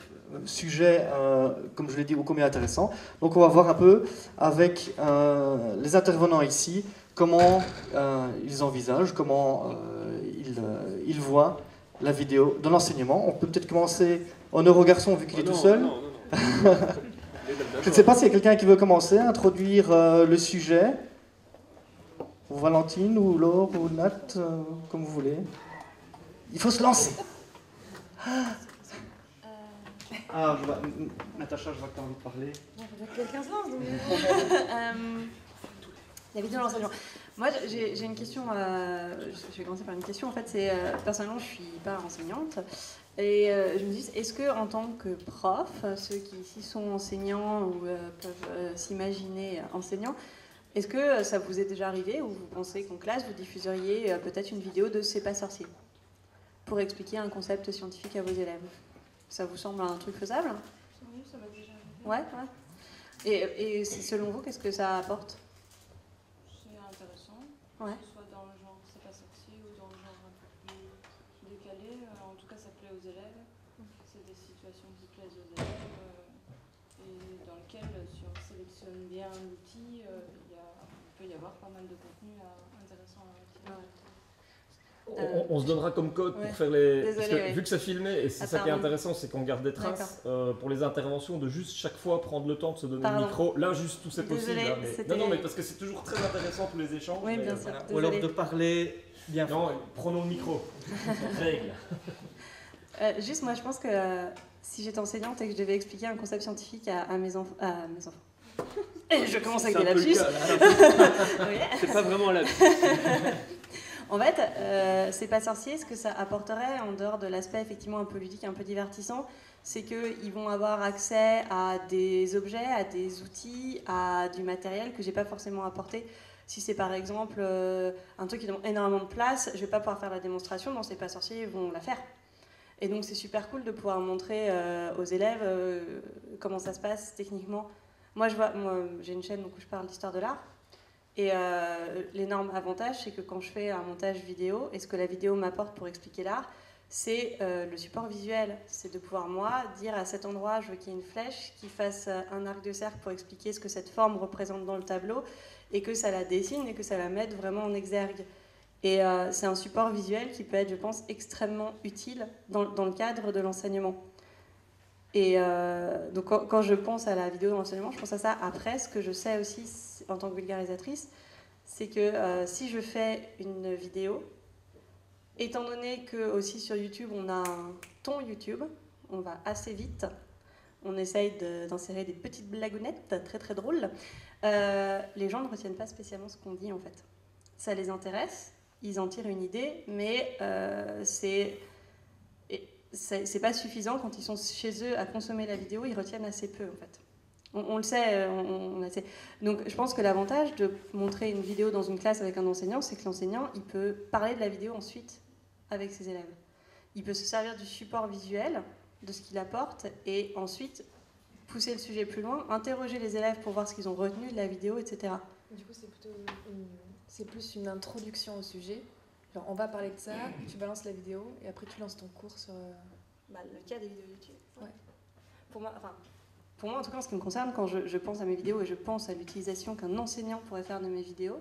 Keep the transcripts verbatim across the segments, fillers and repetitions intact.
sujet, euh, comme je l'ai dit, ô combien intéressant. Donc on va voir un peu avec euh, les intervenants ici comment euh, ils envisagent, comment euh, ils, euh, ils voient la vidéo de l'enseignement. On peut peut-être commencer honneur au garçon vu qu'il oh est non, tout seul. Non, non, non. Je ne sais pas s'il y a quelqu'un qui veut commencer, introduire euh, le sujet. Ou Valentine, ou Laure, ou Nat, euh, comme vous voulez. Il faut se lancer. Ah, je vois, Natacha, je vois que tu as envie de parler. Bon, quelqu'un se lance, donc. euh, la vidéo de l'enseignement. Moi, j'ai une question. Euh, je vais commencer par une question. En fait, c'est euh, personnellement, je suis pas enseignante, et euh, je me dis, est-ce que en tant que prof, ceux qui ici sont enseignants ou euh, peuvent euh, s'imaginer enseignants, est-ce que ça vous est déjà arrivé ou vous pensez qu'en classe vous diffuseriez euh, peut-être une vidéo de C'est pas sorcier pour expliquer un concept scientifique à vos élèves? Ça vous semble un truc faisable? Oui, ça m'a déjà arrivé. Ouais, ouais. Et, et selon vous, qu'est-ce que ça apporte? C'est intéressant, ouais. que ce soit dans le genre C'est pas sorcier ou dans le genre un peu plus décalé. En tout cas, ça plaît aux élèves. C'est des situations qui plaisent aux élèves euh, et dans lesquelles, si on sélectionne bien l'outil, euh, il, y a, il peut y avoir pas mal de contenu intéressant à retirer. Ouais. On, on se donnera comme code ouais. pour faire les... Désolé, Parce que ouais. vu que c'est filmé, et c'est ça qui est intéressant, c'est qu'on garde des traces euh, pour les interventions, de juste chaque fois prendre le temps de se donner pardon. le micro. Là, juste tout c'est possible. Là, mais... Non, non, mais parce que c'est toujours très intéressant tous les échanges. Oui, mais... bien sûr. Ou alors de parler bien Non, prenons le micro. Règle. Euh, juste, moi, je pense que euh, si j'étais enseignante et que je devais expliquer un concept scientifique à, à, mes, enf à mes enfants. Et je commence avec des lapsus. C'est pas vraiment la. En fait, euh, C'est pas sorcier, ce que ça apporterait, en dehors de l'aspect effectivement un peu ludique, un peu divertissant, c'est qu'ils vont avoir accès à des objets, à des outils, à du matériel que j'ai pas forcément apporté. Si c'est par exemple euh, un truc qui demande énormément de place, je vais pas pouvoir faire la démonstration, dans C'est pas sorcier, ils vont la faire. Et donc c'est super cool de pouvoir montrer euh, aux élèves euh, comment ça se passe techniquement. Moi, je vois, moi, j'ai une chaîne où je parle d'histoire de l'art. Et euh, l'énorme avantage, c'est que quand je fais un montage vidéo, et ce que la vidéo m'apporte pour expliquer l'art, c'est euh, le support visuel. C'est de pouvoir, moi, dire à cet endroit, je veux qu'il y ait une flèche qui fasse un arc de cercle pour expliquer ce que cette forme représente dans le tableau, et que ça la dessine et que ça la mette vraiment en exergue. Et euh, c'est un support visuel qui peut être, je pense, extrêmement utile dans, dans le cadre de l'enseignement. Et euh, donc quand, quand je pense à la vidéo de l'enseignement, je pense à ça. Après, ce que je sais aussi en tant que vulgarisatrice, c'est que euh, si je fais une vidéo, étant donné que aussi sur YouTube, on a un ton YouTube, on va assez vite, on essaye d'insérer de, des petites blagounettes très très drôles, euh, les gens ne retiennent pas spécialement ce qu'on dit en fait. Ça les intéresse, ils en tirent une idée, mais euh, c'est... c'est pas suffisant quand ils sont chez eux à consommer la vidéo, ils retiennent assez peu en fait. On, on le sait, on, on le sait. Donc je pense que l'avantage de montrer une vidéo dans une classe avec un enseignant, c'est que l'enseignant, il peut parler de la vidéo ensuite avec ses élèves. Il peut se servir du support visuel, de ce qu'il apporte, et ensuite pousser le sujet plus loin, interroger les élèves pour voir ce qu'ils ont retenu de la vidéo, et cetera. Du coup, c'est plutôt une, c'est plus une introduction au sujet. Genre, on va parler de ça, tu balances la vidéo, et après tu lances ton cours sur... Bah, le cas des vidéos YouTube. Ouais. Pour moi, enfin, pour moi, en tout cas, en ce qui me concerne, quand je, je pense à mes vidéos et je pense à l'utilisation qu'un enseignant pourrait faire de mes vidéos,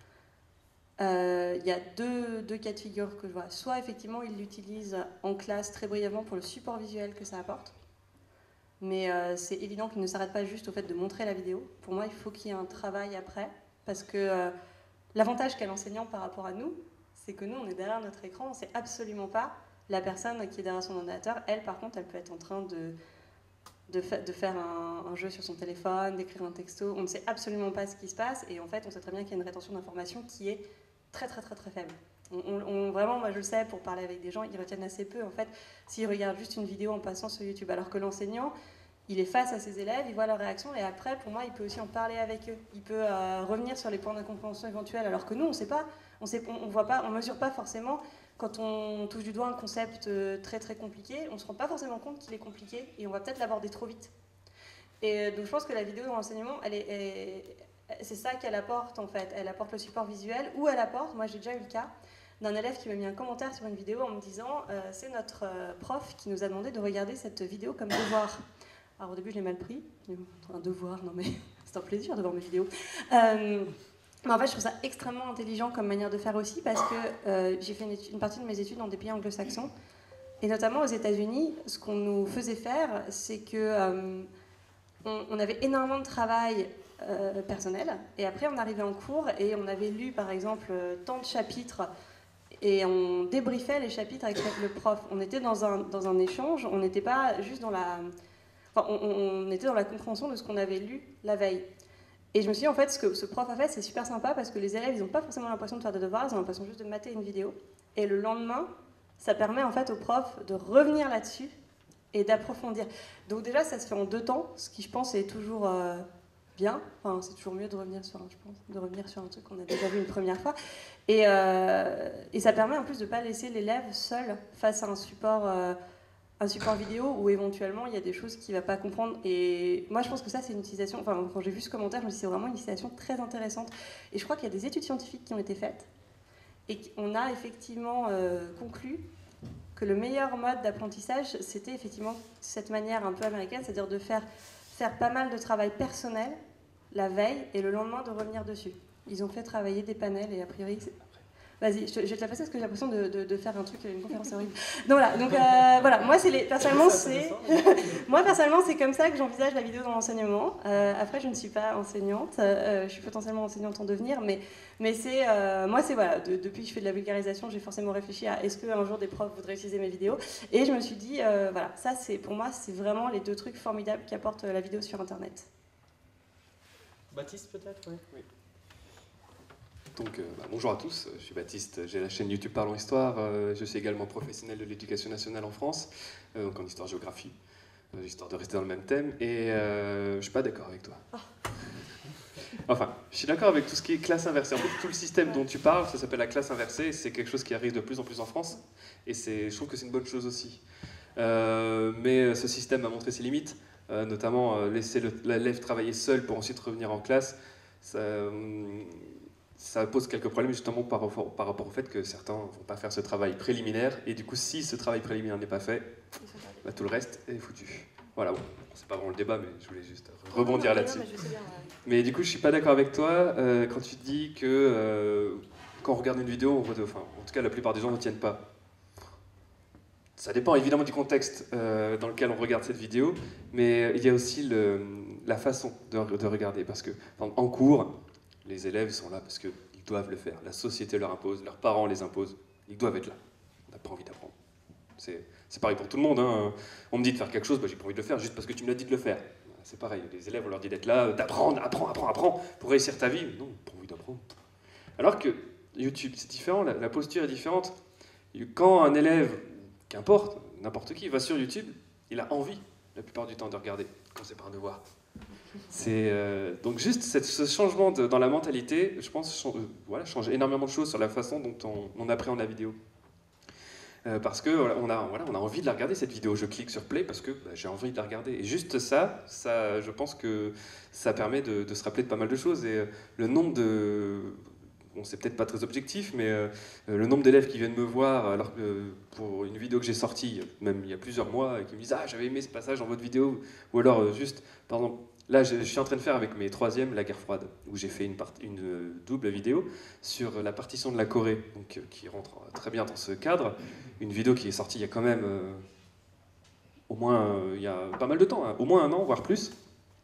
il euh, y a deux, deux cas de figure que je vois. Soit, effectivement, il l'utilise en classe très brièvement pour le support visuel que ça apporte. Mais euh, c'est évident qu'il ne s'arrête pas juste au fait de montrer la vidéo. Pour moi, il faut qu'il y ait un travail après. Parce que euh, l'avantage qu'a l'enseignant par rapport à nous, c'est que nous, on est derrière notre écran, on ne sait absolument pas la personne qui est derrière son ordinateur. Elle, par contre, elle peut être en train de, de, fa de faire un, un jeu sur son téléphone, d'écrire un texto. On ne sait absolument pas ce qui se passe. Et en fait, on sait très bien qu'il y a une rétention d'informations qui est très, très, très, très faible. On, on, on, vraiment, moi, je le sais, pour parler avec des gens, ils retiennent assez peu, en fait, s'ils regardent juste une vidéo en passant sur YouTube. Alors que l'enseignant, il est face à ses élèves, il voit leurs réactions, et après, pour moi, il peut aussi en parler avec eux. Il peut euh, revenir sur les points d'incompréhension éventuels, alors que nous, on ne sait pas, on sait, on, on voit pas, on mesure pas forcément. Quand on touche du doigt un concept très très compliqué, on ne se rend pas forcément compte qu'il est compliqué, et on va peut-être l'aborder trop vite. Et donc, je pense que la vidéo dans l'enseignement, elle est, est, c'est ça qu'elle apporte, en fait. Elle apporte le support visuel, ou elle apporte, moi j'ai déjà eu le cas, d'un élève qui m'a mis un commentaire sur une vidéo en me disant euh, « c'est notre euh, prof qui nous a demandé de regarder cette vidéo comme devoir ». Alors au début je l'ai mal pris, un devoir, non mais c'est un plaisir de voir mes vidéos. Euh, mais en fait je trouve ça extrêmement intelligent comme manière de faire aussi parce que euh, j'ai fait une, étude, une partie de mes études dans des pays anglo-saxons et notamment aux États-Unis, ce qu'on nous faisait faire, c'est que euh, on, on avait énormément de travail euh, personnel et après on arrivait en cours et on avait lu par exemple tant de chapitres et on débriefait les chapitres avec le prof. On était dans un, dans un échange, on n'était pas juste dans la... Enfin, on, on était dans la compréhension de ce qu'on avait lu la veille. Et je me suis dit, en fait, ce que ce prof a fait, c'est super sympa parce que les élèves, ils n'ont pas forcément l'impression de faire des devoirs, ils ont l'impression juste de mater une vidéo. Et le lendemain, ça permet en fait au prof de revenir là-dessus et d'approfondir. Donc déjà, ça se fait en deux temps, ce qui, je pense, est toujours euh, bien. Enfin, c'est toujours mieux de revenir sur un, je pense, de revenir sur un truc qu'on a déjà vu une première fois. Et, euh, et ça permet en plus de ne pas laisser l'élève seul face à un support... Euh, un support vidéo où éventuellement il y a des choses qu'il ne va pas comprendre. Et moi je pense que ça c'est une utilisation, enfin quand j'ai vu ce commentaire je me suis dit c'est vraiment une utilisation très intéressante. Et je crois qu'il y a des études scientifiques qui ont été faites et qu'on a effectivement euh, conclu que le meilleur mode d'apprentissage c'était effectivement cette manière un peu américaine, c'est-à-dire de faire, faire pas mal de travail personnel la veille et le lendemain de revenir dessus. Ils ont fait travailler des panels et a priori c'est... Vas-y, je, je vais te la passer parce que j'ai l'impression de, de, de faire un truc, une conférence horrible. Donc voilà, donc, euh, voilà. Moi, c'est les, personnellement, c'est, moi, personnellement, c'est comme ça que j'envisage la vidéo dans l'enseignement. Euh, après, je ne suis pas enseignante, euh, je suis potentiellement enseignante en devenir, mais, mais c'est, euh, moi, c'est voilà, de, depuis que je fais de la vulgarisation, j'ai forcément réfléchi à est-ce qu'un jour des profs voudraient utiliser mes vidéos. Et je me suis dit, euh, voilà, ça, c'est, pour moi, c'est vraiment les deux trucs formidables qu'apporte la vidéo sur Internet. Baptiste, peut-être, oui. Oui. Donc, euh, bah, bonjour à tous, je suis Baptiste, j'ai la chaîne YouTube Parlons Histoire, euh, je suis également professionnel de l'éducation nationale en France, euh, donc en histoire-géographie, euh, histoire de rester dans le même thème, et euh, je suis pas d'accord avec toi. Enfin, je suis d'accord avec tout ce qui est classe inversée. En fait, tout le système dont tu parles, ça s'appelle la classe inversée, et c'est quelque chose qui arrive de plus en plus en France, et c'est, je trouve que c'est une bonne chose aussi. Euh, mais ce système a montré ses limites, euh, notamment euh, laisser l'élève travailler seul pour ensuite revenir en classe. Ça, euh, ça pose quelques problèmes justement par, par rapport au fait que certains ne vont pas faire ce travail préliminaire, et du coup si ce travail préliminaire n'est pas fait, bah, tout le reste est foutu. Voilà, bon, c'est pas vraiment le débat, mais je voulais juste rebondir là-dessus. Mais, mais du coup je suis pas d'accord avec toi euh, quand tu dis que euh, quand on regarde une vidéo, on re... enfin, en tout cas la plupart des gens ne retiennent pas. Ça dépend évidemment du contexte euh, dans lequel on regarde cette vidéo, mais il y a aussi le, la façon de, de regarder, parce que enfin, en cours, les élèves sont là parce qu'ils doivent le faire. La société leur impose, leurs parents les imposent. Ils doivent être là. On n'a pas envie d'apprendre. C'est pareil pour tout le monde. Hein. On me dit de faire quelque chose, bah, j'ai pas envie de le faire juste parce que tu me l'as dit de le faire. C'est pareil. Les élèves, on leur dit d'être là, d'apprendre, apprends, apprends, apprends, pour réussir ta vie. Mais non, pas envie d'apprendre. Alors que YouTube, c'est différent. La, la posture est différente. Quand un élève, qu'importe, n'importe qui, va sur YouTube, il a envie, la plupart du temps, de regarder quand c'est pas un devoir. C'est euh, donc juste cette, ce changement de, dans la mentalité, je pense, change, euh, voilà, change énormément de choses sur la façon dont on, on appréhende la vidéo. Euh, parce que voilà, on, a, voilà, on a envie de la regarder cette vidéo. Je clique sur play parce que bah, j'ai envie de la regarder. Et juste ça, ça, je pense que ça permet de, de se rappeler de pas mal de choses. Et euh, le nombre de... Bon, c'est peut-être pas très objectif, mais euh, le nombre d'élèves qui viennent me voir alors que pour une vidéo que j'ai sortie, même il y a plusieurs mois, et qui me disent « Ah, j'avais aimé ce passage dans votre vidéo », ou alors euh, juste, par exemple, là je, je suis en train de faire avec mes troisièmes la guerre froide, où j'ai fait une, part, une euh, double vidéo sur la partition de la Corée, donc, euh, qui rentre très bien dans ce cadre, une vidéo qui est sortie il y a quand même euh, au moins, euh, il y a pas mal de temps, hein, au moins un an, voire plus.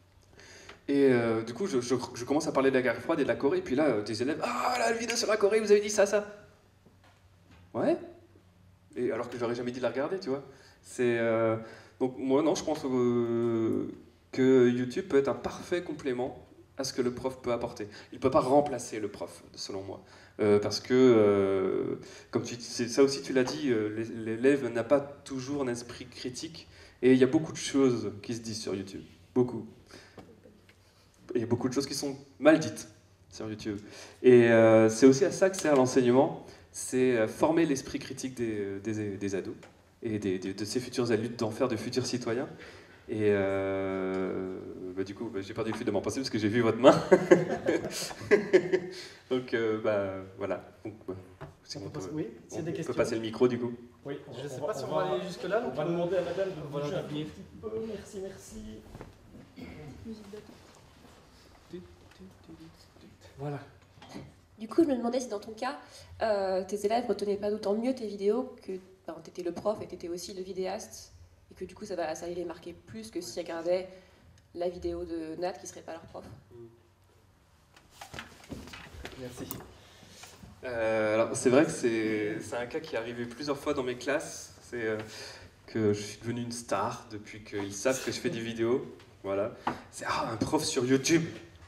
Et euh, du coup, je, je, je commence à parler de la guerre froide et de la Corée, et puis là, euh, des élèves, ah, la vidéo sur la Corée, vous avez dit ça, ça. Ouais. Et alors que je n'aurais jamais dit de la regarder, tu vois. C'est euh, donc moi, non, je pense euh, que YouTube peut être un parfait complément à ce que le prof peut apporter. Il ne peut pas remplacer le prof, selon moi, euh, parce que, euh, comme tu, ça aussi tu l'as dit, euh, l'élève n'a pas toujours un esprit critique, et il y a beaucoup de choses qui se disent sur YouTube, beaucoup. Il y a beaucoup de choses qui sont mal dites sur YouTube. Et euh, c'est aussi à ça que sert l'enseignement, c'est former l'esprit critique des, des, des ados et des, des, de ces futurs adultes, d'en faire de futurs citoyens. Et euh, bah, du coup, bah, j'ai perdu le fil de mon pensée parce que j'ai vu votre main. Donc euh, bah, voilà. Donc, bah, Si On on peut peut, passer- oui, s'il y a on des peut questions. passer le micro du coup. Oui, Je sais va- pas si on va- va aller jusque-là, On donc va euh, demander à madame de voilà, bouger un t'appuyer. petit peu. Merci, merci. Musique d'attente. Voilà. Du coup, je me demandais si dans ton cas, euh, tes élèves retenaient pas d'autant mieux tes vidéos que ben, tu étais le prof et tu étais aussi le vidéaste, et que du coup, ça, va, ça allait les marquer plus que s'ils regardaient la vidéo de Nat qui serait pas leur prof. Merci. Euh, alors c'est vrai que c'est c'est un cas qui est arrivé plusieurs fois dans mes classes. C'est euh, que je suis devenu une star depuis qu'ils savent que je fais des vidéos. Voilà. C'est ah, un prof sur YouTube.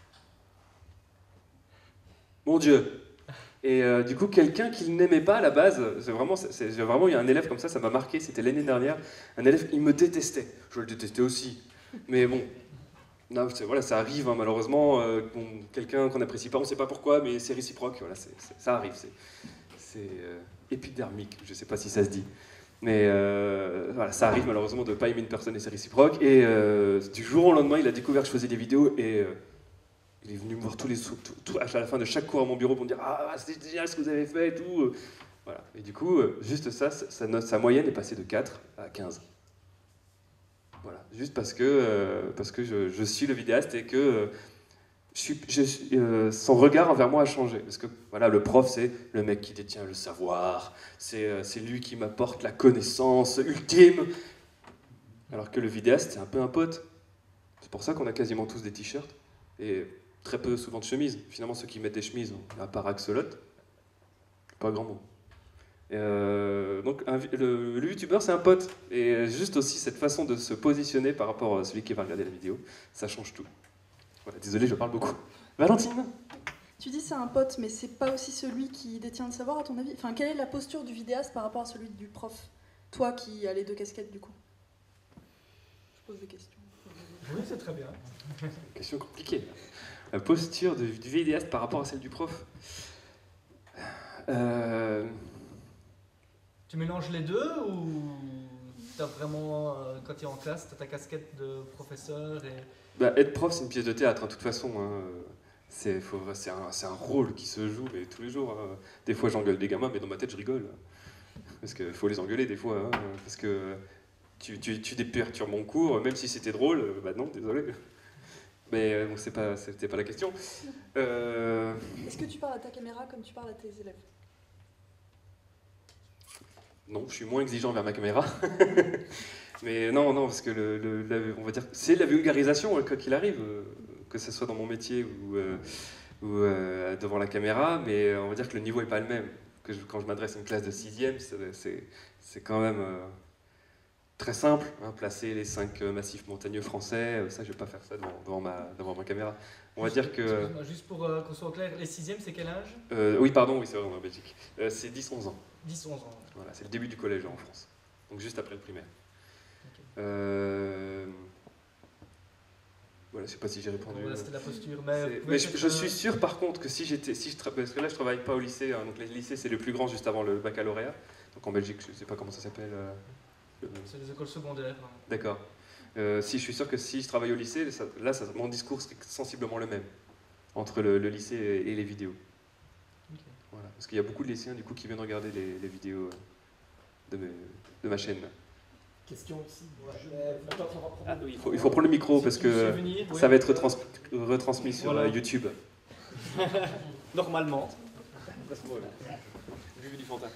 Mon Dieu. Et euh, du coup, quelqu'un qu'il n'aimait pas à la base, c'est vraiment, c'est, c'est- j'ai vraiment eu un élève comme ça, ça m'a marqué, c'était l'année dernière. Un élève, il me détestait. Je le détestais aussi. Mais bon, non, c'est- voilà, ça arrive, hein, malheureusement. euh, bon, quelqu'un qu'on n'apprécie pas, on ne sait pas pourquoi, mais c'est réciproque. Voilà, c'est, c'est- ça arrive. C'est, c'est euh, épidermique, je ne sais pas si ça se dit. Mais euh, voilà, ça arrive malheureusement de ne pas aimer une personne et c'est réciproque. Et euh, du jour au lendemain, il a découvert que je faisais des vidéos et euh, il est venu me voir tous les sou- tout, tout- à la fin de chaque cours à mon bureau pour me dire ah c'est génial ce que vous avez fait et tout. Voilà. Et du coup, euh, juste ça, sa, sa note, sa moyenne est passée de quatre à quinze. Voilà, juste parce que, euh, parce que je, je suis le vidéaste et que euh, je suis, je suis, euh, son regard envers moi a changé. Parce que voilà, le prof, c'est le mec qui détient le savoir, c'est euh, c'est lui qui m'apporte la connaissance ultime. Alors que le vidéaste, c'est un peu un pote. C'est pour ça qu'on a quasiment tous des t-shirts et très peu souvent de chemises. Finalement, ceux qui mettent des chemises, à part Axolot, pas grand monde. Et euh, donc un, le, le youtubeur c'est un pote et juste aussi cette façon de se positionner par rapport à celui qui va regarder la vidéo, ça change tout. Voilà, désolé, je parle beaucoup. Valentine. Tu dis c'est un pote, mais c'est pas aussi celui qui détient le savoir à ton avis? Enfin, quelle est la posture du vidéaste par rapport à celui du prof? Toi qui as les deux casquettes du coup. Je pose des questions. Oui, c'est très bien. Question compliquée. La posture de- du vidéaste par rapport à celle du prof. Euh, Tu mélanges les deux ou t'as vraiment, euh, quand tu es en classe, t'as ta casquette de professeur et... bah, être prof, c'est une pièce de théâtre, hein, de toute façon. Hein. C'est, faut, c'est, un, c'est un rôle qui se joue mais tous les jours. Hein. Des fois, j'engueule des gamins, mais dans ma tête, je rigole. Parce qu'il faut les engueuler des fois. Hein, parce que tu, tu, tu déperturbes mon cours, même si c'était drôle. Bah non, désolé. Mais euh, bon, c'est pas, c'était pas la question. Euh, Est-ce que tu parles à ta caméra comme tu parles à tes élèves? non, je suis moins exigeant envers ma caméra. Mais non, non, parce que le, le- la- on va dire, c'est la vulgarisation, quoi qu'il arrive, euh, que ce soit dans mon métier ou, euh, ou euh, devant la caméra, mais on va dire que le niveau n'est pas le même. Que je- quand je m'adresse à une classe de sixième, c'est, c'est, c'est quand même euh, très simple, hein, placer les cinq euh, massifs montagneux français, euh, ça je vais pas faire ça devant, devant, ma, devant ma caméra. On va dire que... Excuse-moi, juste pour euh, qu'on soit au clair, les sixièmes, c'est quel âge? euh, oui, pardon, oui, c'est vrai, on est en Belgique. Euh, c'est dix onze ans. dix onze ans. Voilà, c'est le début du collège en France. Donc juste après le primaire. Ok. Euh... Voilà, je sais pas si j'ai répondu. Voilà, c'était la posture. Mais, C'est- vous pouvez mais je, peut-être, je euh, suis sûr par contre que si j'étais, si je tra- parce que là je travaille pas au lycée, hein, donc le lycée c'est le plus grand juste avant le baccalauréat. Donc en Belgique, je sais pas comment ça s'appelle. euh, le- C'est les écoles secondaires. hein. D'accord. Euh, si je suis sûr que si je travaille au lycée, ça- là ça- mon discours serait sensiblement le même entre le, le lycée et, et les vidéos. Ok. Voilà, parce qu'il y a beaucoup de lycéens du coup qui viennent regarder les, les vidéos euh, de, mes- de ma chaîne. Question ici. Je- Attends, on va prendre Ah le oui, il faut, il faut prendre le micro Si parce tu me que fais venir, oui. ça va être retrans- retransmis sur Voilà. euh, YouTube. Normalement. Vu du Fantin.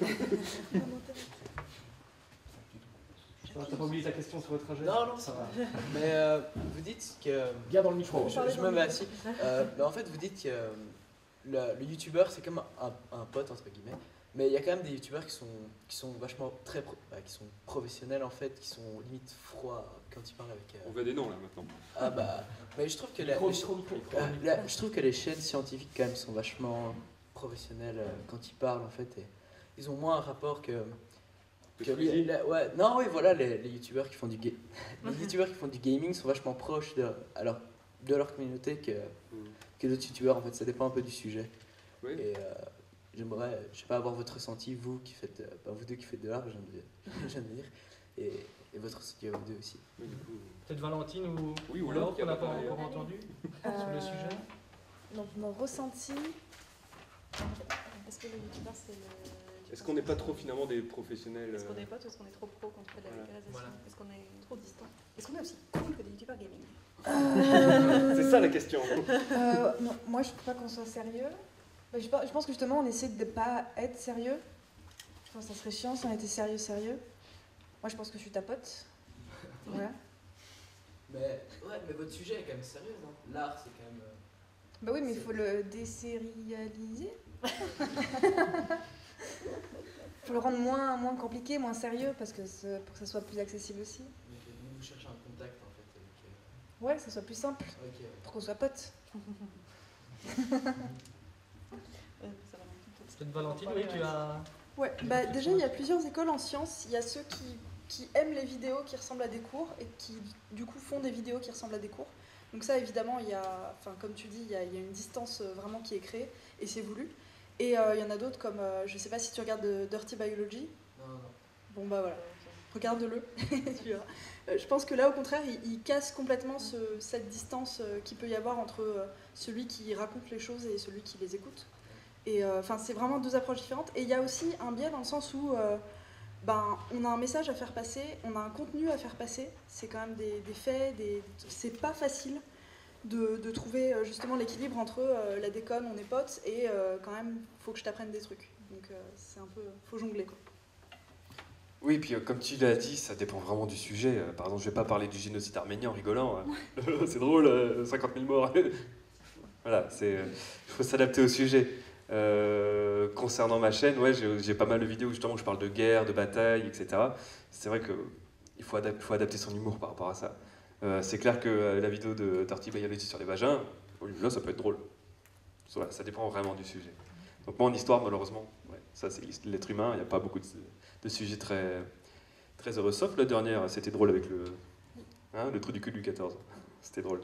T'as pas oublié ta question sur le trajet? Non, non, ça va. Mais euh, vous dites que... Bien dans le micro. Je, je me mets assis. Euh, mais en fait, vous dites que euh, le, le youtubeur, c'est comme un, un pote, entre guillemets. Mais il y a quand même des youtubeurs qui sont, qui sont vachement très... pro- bah, qui sont professionnels, en fait, qui sont limite froids quand ils parlent avec... euh, On veut des noms là maintenant. Ah bah... Mais je trouve que... La, Micro, les- micro, micro. euh, la- je trouve que les chaînes scientifiques, quand même, sont vachement professionnelles euh, quand ils parlent, en fait. Et ils ont moins un rapport que... que les- la- ouais, non, oui, voilà, les, les youtubeurs qui font du ga- les youtubeurs qui font du gaming sont vachement proches de, alors, de leur communauté que, que d'autres youtubeurs. En fait, ça dépend un peu du sujet. Oui. Et euh, j'aimerais, je sais pas, avoir votre ressenti, vous qui faites, euh, bah, vous deux qui faites de l'art, je viens de, je viens de dire, et, et votre ressenti à vous deux aussi. Oui, du coup, Peut-être Valentine ou, Oui, ou ou Laure Laure qui qu'on a n'a pas parlé. encore entendu sur le sujet. Donc mon ressenti... Parce que le youtubeur c'est le... Est-ce qu'on n'est pas trop finalement des professionnels? Est-ce qu'on est potes ou est-ce qu'on est trop pro quand on fait de la Voilà. vulgarisation? Voilà. Est-ce qu'on est trop distant? Est-ce qu'on est aussi cool que des youtubeurs gaming? Euh, C'est ça la question. euh, non, moi, je trouve pas qu'on soit sérieux. Bah, je, pense- je pense que justement, on essaie de pas être sérieux. Je pense que ça serait chiant si on était sérieux, sérieux. Moi, je pense que je suis ta pote. Voilà. Mais, ouais, mais votre sujet est quand même sérieux, non? L'art, c'est quand même. euh, Bah oui, mais il faut le désérialiser. Faut le rendre moins, moins compliqué, moins sérieux, parce que ce- pour que ça soit plus accessible aussi. mais Vous vous cherchez un contact en fait avec. Ouais, que ça soit plus simple, euh, Ok, ouais. pour qu'on soit potes. Peut-être Valentine, oui, tu as. Ouais, bah déjà il y a plusieurs écoles en sciences. Il y a ceux qui, qui aiment les vidéos qui ressemblent à des cours et qui du coup font des vidéos qui ressemblent à des cours. Donc ça évidemment il y a, enfin comme tu dis, il y a, il y a une distance euh, vraiment qui est créée et c'est voulu. Et euh, il y en a d'autres comme, euh, je sais pas si tu regardes de- Dirty Biology. Non, non. Bon bah voilà, regarde-le. Tu verras. Euh, je pense que là au contraire il, il casse complètement ce- cette distance euh, qu'il peut y avoir entre euh, celui qui raconte les choses et celui qui les écoute. Et euh, enfin c'est vraiment deux approches différentes. Et il y a aussi un biais dans le sens où euh, ben, on a un message à faire passer, on a un contenu à faire passer. C'est quand même des, des faits, des... c'est pas facile de, de trouver euh, justement l'équilibre entre euh, la déconne, on est potes, et euh, quand même faut que je t'apprenne des trucs. Donc euh, c'est un peu, faut jongler quoi. Oui, puis euh, comme tu l'as dit, ça dépend vraiment du sujet. Euh, par exemple, je vais pas parler du génocide arménien en rigolant. hein. C'est drôle, euh, cinquante mille morts. Voilà, c'est, euh, il faut s'adapter au sujet. Euh, concernant ma chaîne, ouais, j'ai j'ai pas mal de vidéos justement où je parle de guerre, de bataille, et cetera. C'est vrai qu'il faut, adap- faut adapter son humour par rapport à ça. Euh, c'est clair que euh, la vidéo de Dirty Biology sur les vagins, là, ça peut être drôle. Voilà, ça dépend vraiment du sujet. Donc moi, en histoire, malheureusement, ouais, ça c'est l'être humain, il n'y a pas beaucoup de, de sujets très, très heureux. Sauf la dernière, c'était drôle avec le, hein, le trou du cul du quatorze. C'était drôle.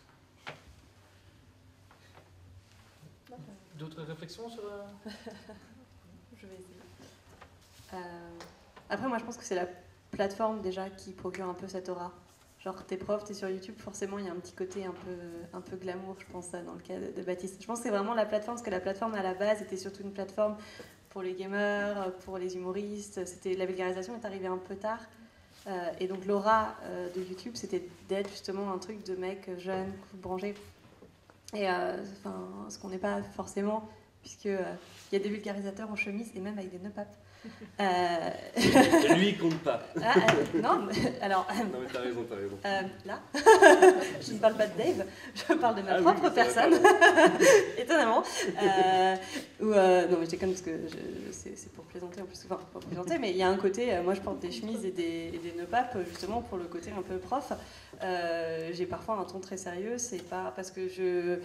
D'autres réflexions sur. euh, Je vais essayer. Euh, Après, moi, je pense que c'est la plateforme déjà qui procure un peu cette aura. Genre, t'es prof, t'es sur YouTube, forcément, il y a un petit côté un peu, un peu glamour, je pense, dans le cas de, de Baptiste. Je pense que c'est vraiment la plateforme, parce que la plateforme, à la base, était surtout une plateforme pour les gamers, pour les humoristes. C'était, la vulgarisation est arrivée un peu tard. Euh, et donc, l'aura euh, de YouTube, c'était d'être justement un truc de mec jeune, cool, branché. Et euh, enfin, ce qu'on n'est pas forcément, puisqu'il euh, y a des vulgarisateurs en chemise et même avec des nœuds papes. Euh... Et lui, il compte pas. Ah, euh, non, mais- alors. Non, mais t'as raison, t'as raison. Euh, là, je ne parle pas de Dave, je parle de ma Ah oui, propre mais ça va, personne, étonnamment. Euh, ou, euh, non, mais je déconne parce que je- c'est c'est pour plaisanter en plus, enfin, pour plaisanter, mais il y a un côté, euh, moi je porte des chemises et des, et des nœuds papes justement pour le côté un peu prof. Euh, J'ai parfois un ton très sérieux, c'est pas parce que je.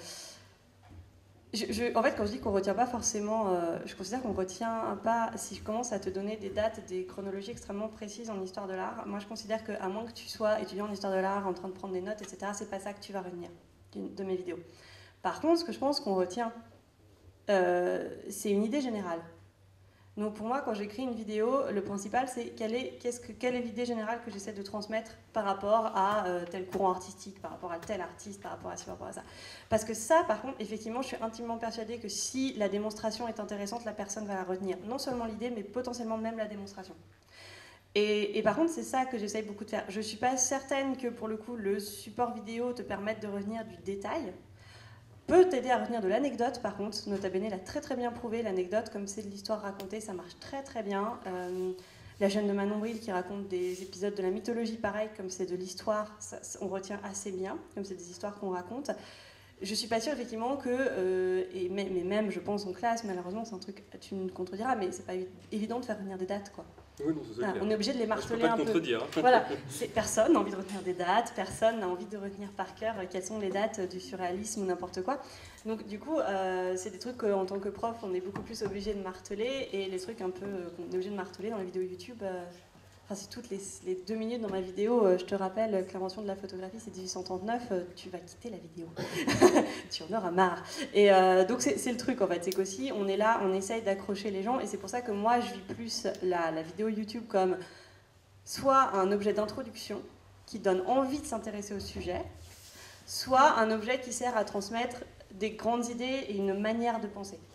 Je, je- en fait, quand je dis qu'on retient pas forcément, euh, je considère qu'on retient pas. Si je commence à te donner des dates, des chronologies extrêmement précises en histoire de l'art, moi je considère qu'à moins que tu sois étudiant en histoire de l'art, en train de prendre des notes, et cetera, c'est pas ça que tu vas retenir d'une- de mes vidéos. Par contre, ce que je pense qu'on retient, euh, c'est une idée générale. Donc pour moi, quand j'écris une vidéo, le principal, c'est quelle est, qu'est-ce que, quelle est l'idée générale que j'essaie de transmettre par rapport à euh, tel courant artistique, par rapport à tel artiste, par rapport à ci, par rapport à ça. Parce que ça, par contre, effectivement, je suis intimement persuadée que si la démonstration est intéressante, la personne va la retenir. Non seulement l'idée, mais potentiellement même la démonstration. Et, et par contre, c'est ça que j'essaye beaucoup de faire. Je ne suis pas certaine que, pour le coup, le support vidéo te permette de retenir du détail. Peut t'aider à retenir de l'anecdote, par contre. Nota Bene l'a très très bien prouvé, l'anecdote, comme c'est de l'histoire racontée, ça marche très très bien. Euh, la chaîne de Manon Bril qui raconte des épisodes de la mythologie, pareil, comme c'est de l'histoire, ça- ça- on retient assez bien, comme c'est des histoires qu'on raconte. Je suis pas sûre effectivement que, euh, et mais, mais même je pense en classe, malheureusement c'est un truc, tu me contrediras, mais c'est pas évi- évident de faire retenir des dates, quoi. Oui, non, c'est ça. Ah, on est obligé de les Je peux marteler pas te un peu. contredire. Voilà, c'est- personne n'a envie de retenir des dates, personne n'a envie de retenir par cœur euh, quelles sont les dates du surréalisme ou n'importe quoi. Donc du coup, euh, c'est des trucs qu'en tant que prof, on est beaucoup plus obligé de marteler, et les trucs un peu euh, qu'on est obligé de marteler dans les vidéos YouTube, euh, enfin c'est toutes les, les deux minutes dans ma vidéo, euh, je te rappelle que l'invention de la photographie c'est dix-huit cent trente-neuf, euh, tu vas quitter la vidéo, tu en auras marre. Et euh, donc c'est c'est le truc en fait, c'est qu'aussi on est là, on essaye d'accrocher les gens, et c'est pour ça que moi je vis plus la, la vidéo YouTube comme soit un objet d'introduction qui donne envie de s'intéresser au sujet, soit un objet qui sert à transmettre des grandes idées et une manière de penser.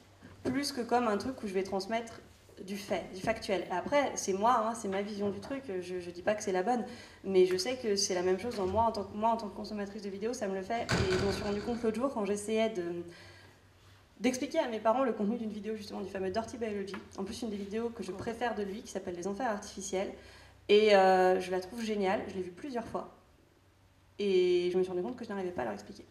plus que comme un truc où je vais transmettre du fait, du factuel. Et après, c'est moi, hein, c'est ma vision du truc, je ne dis pas que c'est la bonne, mais je sais que c'est la même chose dans moi en, tant que, moi, en tant que consommatrice de vidéos, ça me le fait. Et je m'en suis rendu compte l'autre jour quand j'essayais de, d'expliquer à mes parents le contenu d'une vidéo justement du fameux Dirty Biology. En plus, une des vidéos que je préfère de lui, qui s'appelle Les Enfers artificiels. Et euh, je la trouve géniale, je l'ai vue plusieurs fois. Et je me suis rendu compte que je n'arrivais pas à leur expliquer.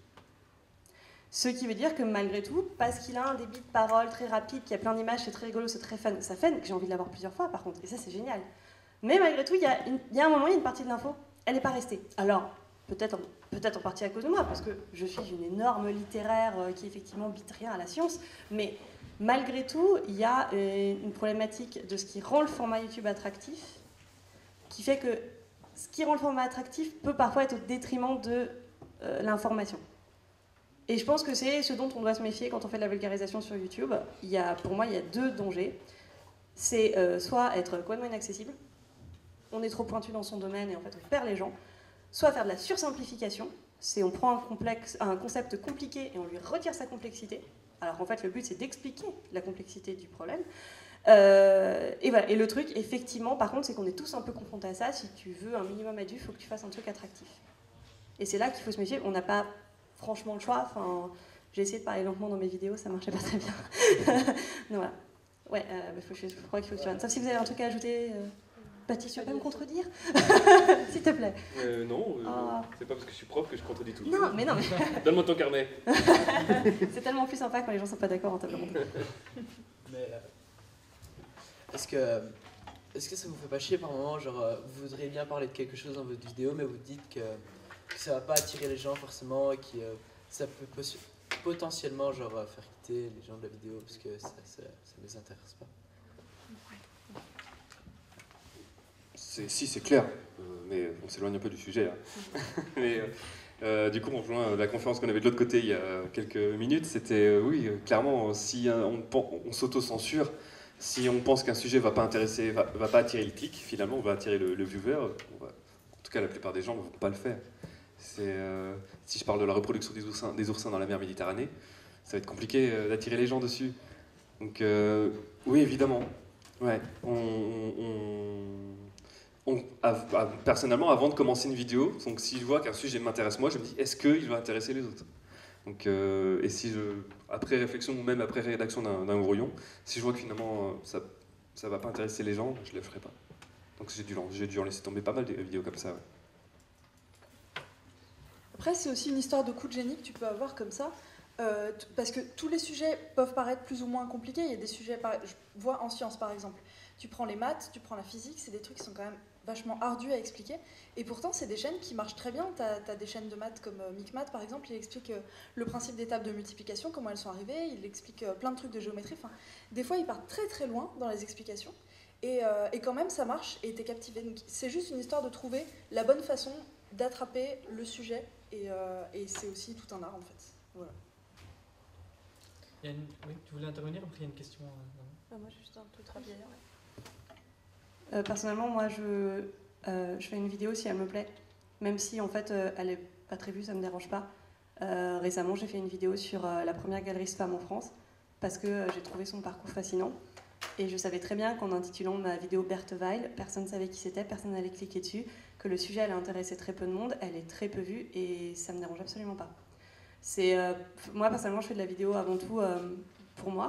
Ce qui veut dire que malgré tout, parce qu'il a un débit de parole très rapide, qu'il y a plein d'images, c'est très rigolo, c'est très fun, ça fait que j'ai envie de l'avoir plusieurs fois par contre, et ça c'est génial. Mais malgré tout, il y a, une, il y a un moment, il y a une partie de l'info, elle n'est pas restée. Alors, peut-être peut-être en partie à cause de moi, parce que je suis une énorme littéraire euh, qui effectivement bite rien à la science, mais malgré tout, il y a euh, une problématique de ce qui rend le format YouTube attractif, qui fait que ce qui rend le format attractif peut parfois être au détriment de euh, l'information. Et je pense que c'est ce dont on doit se méfier quand on fait de la vulgarisation sur YouTube. Il y a, pour moi, il y a deux dangers. C'est euh, soit être complètement inaccessible, on est trop pointu dans son domaine et en fait on perd les gens, soit faire de la sursimplification, c'est on prend un, complexe, un concept compliqué et on lui retire sa complexité, alors qu'en fait le but c'est d'expliquer la complexité du problème. Euh, et voilà. Et le truc, effectivement, par contre, c'est qu'on est tous un peu confrontés à ça. Si tu veux un minimum adulte, il faut que tu fasses un truc attractif. Et c'est là qu'il faut se méfier. On n'a pas franchement le choix. Enfin, j'ai essayé de parler lentement dans mes vidéos, ça marchait pas très bien. Donc voilà. Ouais, euh, faut, je, je crois qu'il faut que tu viennes. Sauf si vous avez un truc à ajouter. Euh... Baptiste, tu vas pas me contredire? S'il te plaît. Euh, non, euh, oh. C'est pas parce que je suis prof que je contredis tout. Non, mais non, mais... Donne-moi ton carnet. C'est tellement plus sympa quand les gens sont pas d'accord en table ronde. Mais euh, est-ce que, est-ce que ça vous fait pas chier par moment, genre euh, vous voudriez bien parler de quelque chose dans votre vidéo, mais vous dites que, que ça va pas attirer les gens forcément et que euh, ça peut possi- potentiellement genre euh, faire quitter les gens de la vidéo parce que ça, ça, ça les intéresse pas? C'est, si, c'est clair, euh, mais on s'éloigne un peu du sujet. Hein. mais, euh, euh, du coup, on rejoint la conférence qu'on avait de l'autre côté il y a quelques minutes. C'était, euh, oui, clairement, si on, on s'auto-censure, si on pense qu'un sujet ne va pas intéresser, va, va pas attirer le clic, finalement, on va attirer le, le viewer. On va, en tout cas, la plupart des gens ne vont pas le faire. C'est, euh, si je parle de la reproduction des oursins, des oursins dans la mer Méditerranée, ça va être compliqué euh, d'attirer les gens dessus. Donc, euh, oui, évidemment. Ouais, on... on On, à, à, personnellement, avant de commencer une vidéo, donc si je vois qu'un sujet m'intéresse moi, je me dis est-ce qu'il va intéresser les autres. Donc, euh, et si je, après réflexion ou même après rédaction d'un, d'un brouillon, si je vois que finalement ça ça va pas intéresser les gens, je le ferai pas. Donc j'ai dû, j'ai dû en laisser tomber pas mal de vidéos comme ça. Ouais. Après, c'est aussi une histoire de coup de génie que tu peux avoir comme ça. Euh, t- parce que tous les sujets peuvent paraître plus ou moins compliqués. Il y a des sujets, par, je vois en sciences par exemple, tu prends les maths, tu prends la physique, c'est des trucs qui sont quand même vachement ardus à expliquer. Et pourtant, c'est des chaînes qui marchent très bien. Tu as des chaînes de maths comme euh, Micmath par exemple, il explique euh, le principe des tables de multiplication, comment elles sont arrivées, il explique euh, plein de trucs de géométrie. Enfin, des fois, il part très très loin dans les explications. Et, euh, et quand même, ça marche et tu es captivé. Donc, c'est juste une histoire de trouver la bonne façon d'attraper le sujet. Et, euh, et c'est aussi tout un art en fait. Voilà. Il y a une... Oui, tu voulais intervenir? Après, il y a une question. Euh, ah, moi, j'ai juste un truc rapide à dire. Ouais. Euh, personnellement, moi, je, euh, je fais une vidéo si elle me plaît. Même si, en fait, euh, elle n'est pas très vue, ça ne me dérange pas. Euh, récemment, j'ai fait une vidéo sur euh, la première galeriste femme en France parce que euh, j'ai trouvé son parcours fascinant. Et je savais très bien qu'en intitulant ma vidéo Berthe Weil, personne ne savait qui c'était, personne n'allait cliquer dessus, que le sujet allait intéresser très peu de monde, elle est très peu vue et ça ne me dérange absolument pas. C'est, euh, moi, personnellement, je fais de la vidéo avant tout euh, pour moi.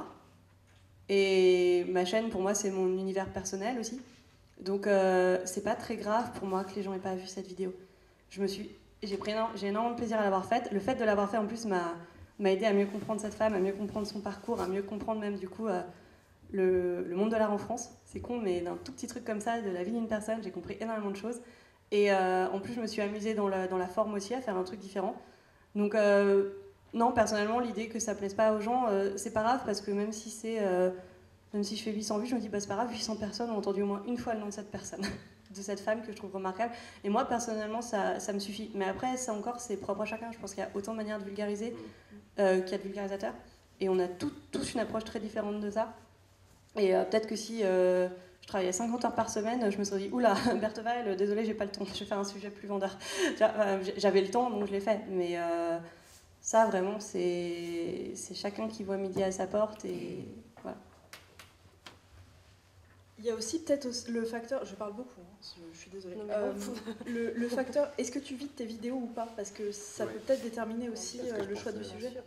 Et ma chaîne, pour moi, c'est mon univers personnel aussi. Donc, euh, c'est pas très grave pour moi que les gens n'aient pas vu cette vidéo. Je me suis, j'ai pris énorme, j'ai énormément de plaisir à l'avoir faite. Le fait de l'avoir fait, en plus, m'a, m'a aidé à mieux comprendre cette femme, à mieux comprendre son parcours, à mieux comprendre même, du coup, euh, le, le monde de l'art en France. C'est con, mais d'un tout petit truc comme ça, de la vie d'une personne, j'ai compris énormément de choses. Et euh, en plus, je me suis amusée dans la, dans la forme aussi, à faire un truc différent. Donc, euh, non, personnellement, l'idée que ça plaise pas aux gens, euh, c'est pas grave, parce que même si c'est, euh, même si je fais huit cents vues, je me dis, bah, c'est pas grave, huit cents personnes ont entendu au moins une fois le nom de cette personne, de cette femme que je trouve remarquable. Et moi, personnellement, ça, ça me suffit. Mais après, ça encore, c'est propre à chacun. Je pense qu'il y a autant de manières de vulgariser euh, qu'il y a de vulgarisateurs. Et on a tout, tous une approche très différente de ça. Et euh, peut-être que si euh, je travaillais cinquante heures par semaine, je me serais dit, oula, Berthe Weil, désolé, j'ai pas le temps, je vais faire un sujet plus vendeur. J'avais le temps, donc je l'ai fait. Mais euh, ça, vraiment, c'est, c'est chacun qui voit midi à sa porte. Et Il y a aussi peut-être le facteur, je parle beaucoup, hein, je, je suis désolée, Non, mais euh, bon. le, le facteur, est-ce que tu vides tes vidéos ou pas? Parce que ça Ouais. peut peut-être déterminer aussi C'est ce que euh, je le choix du pensais, sujet.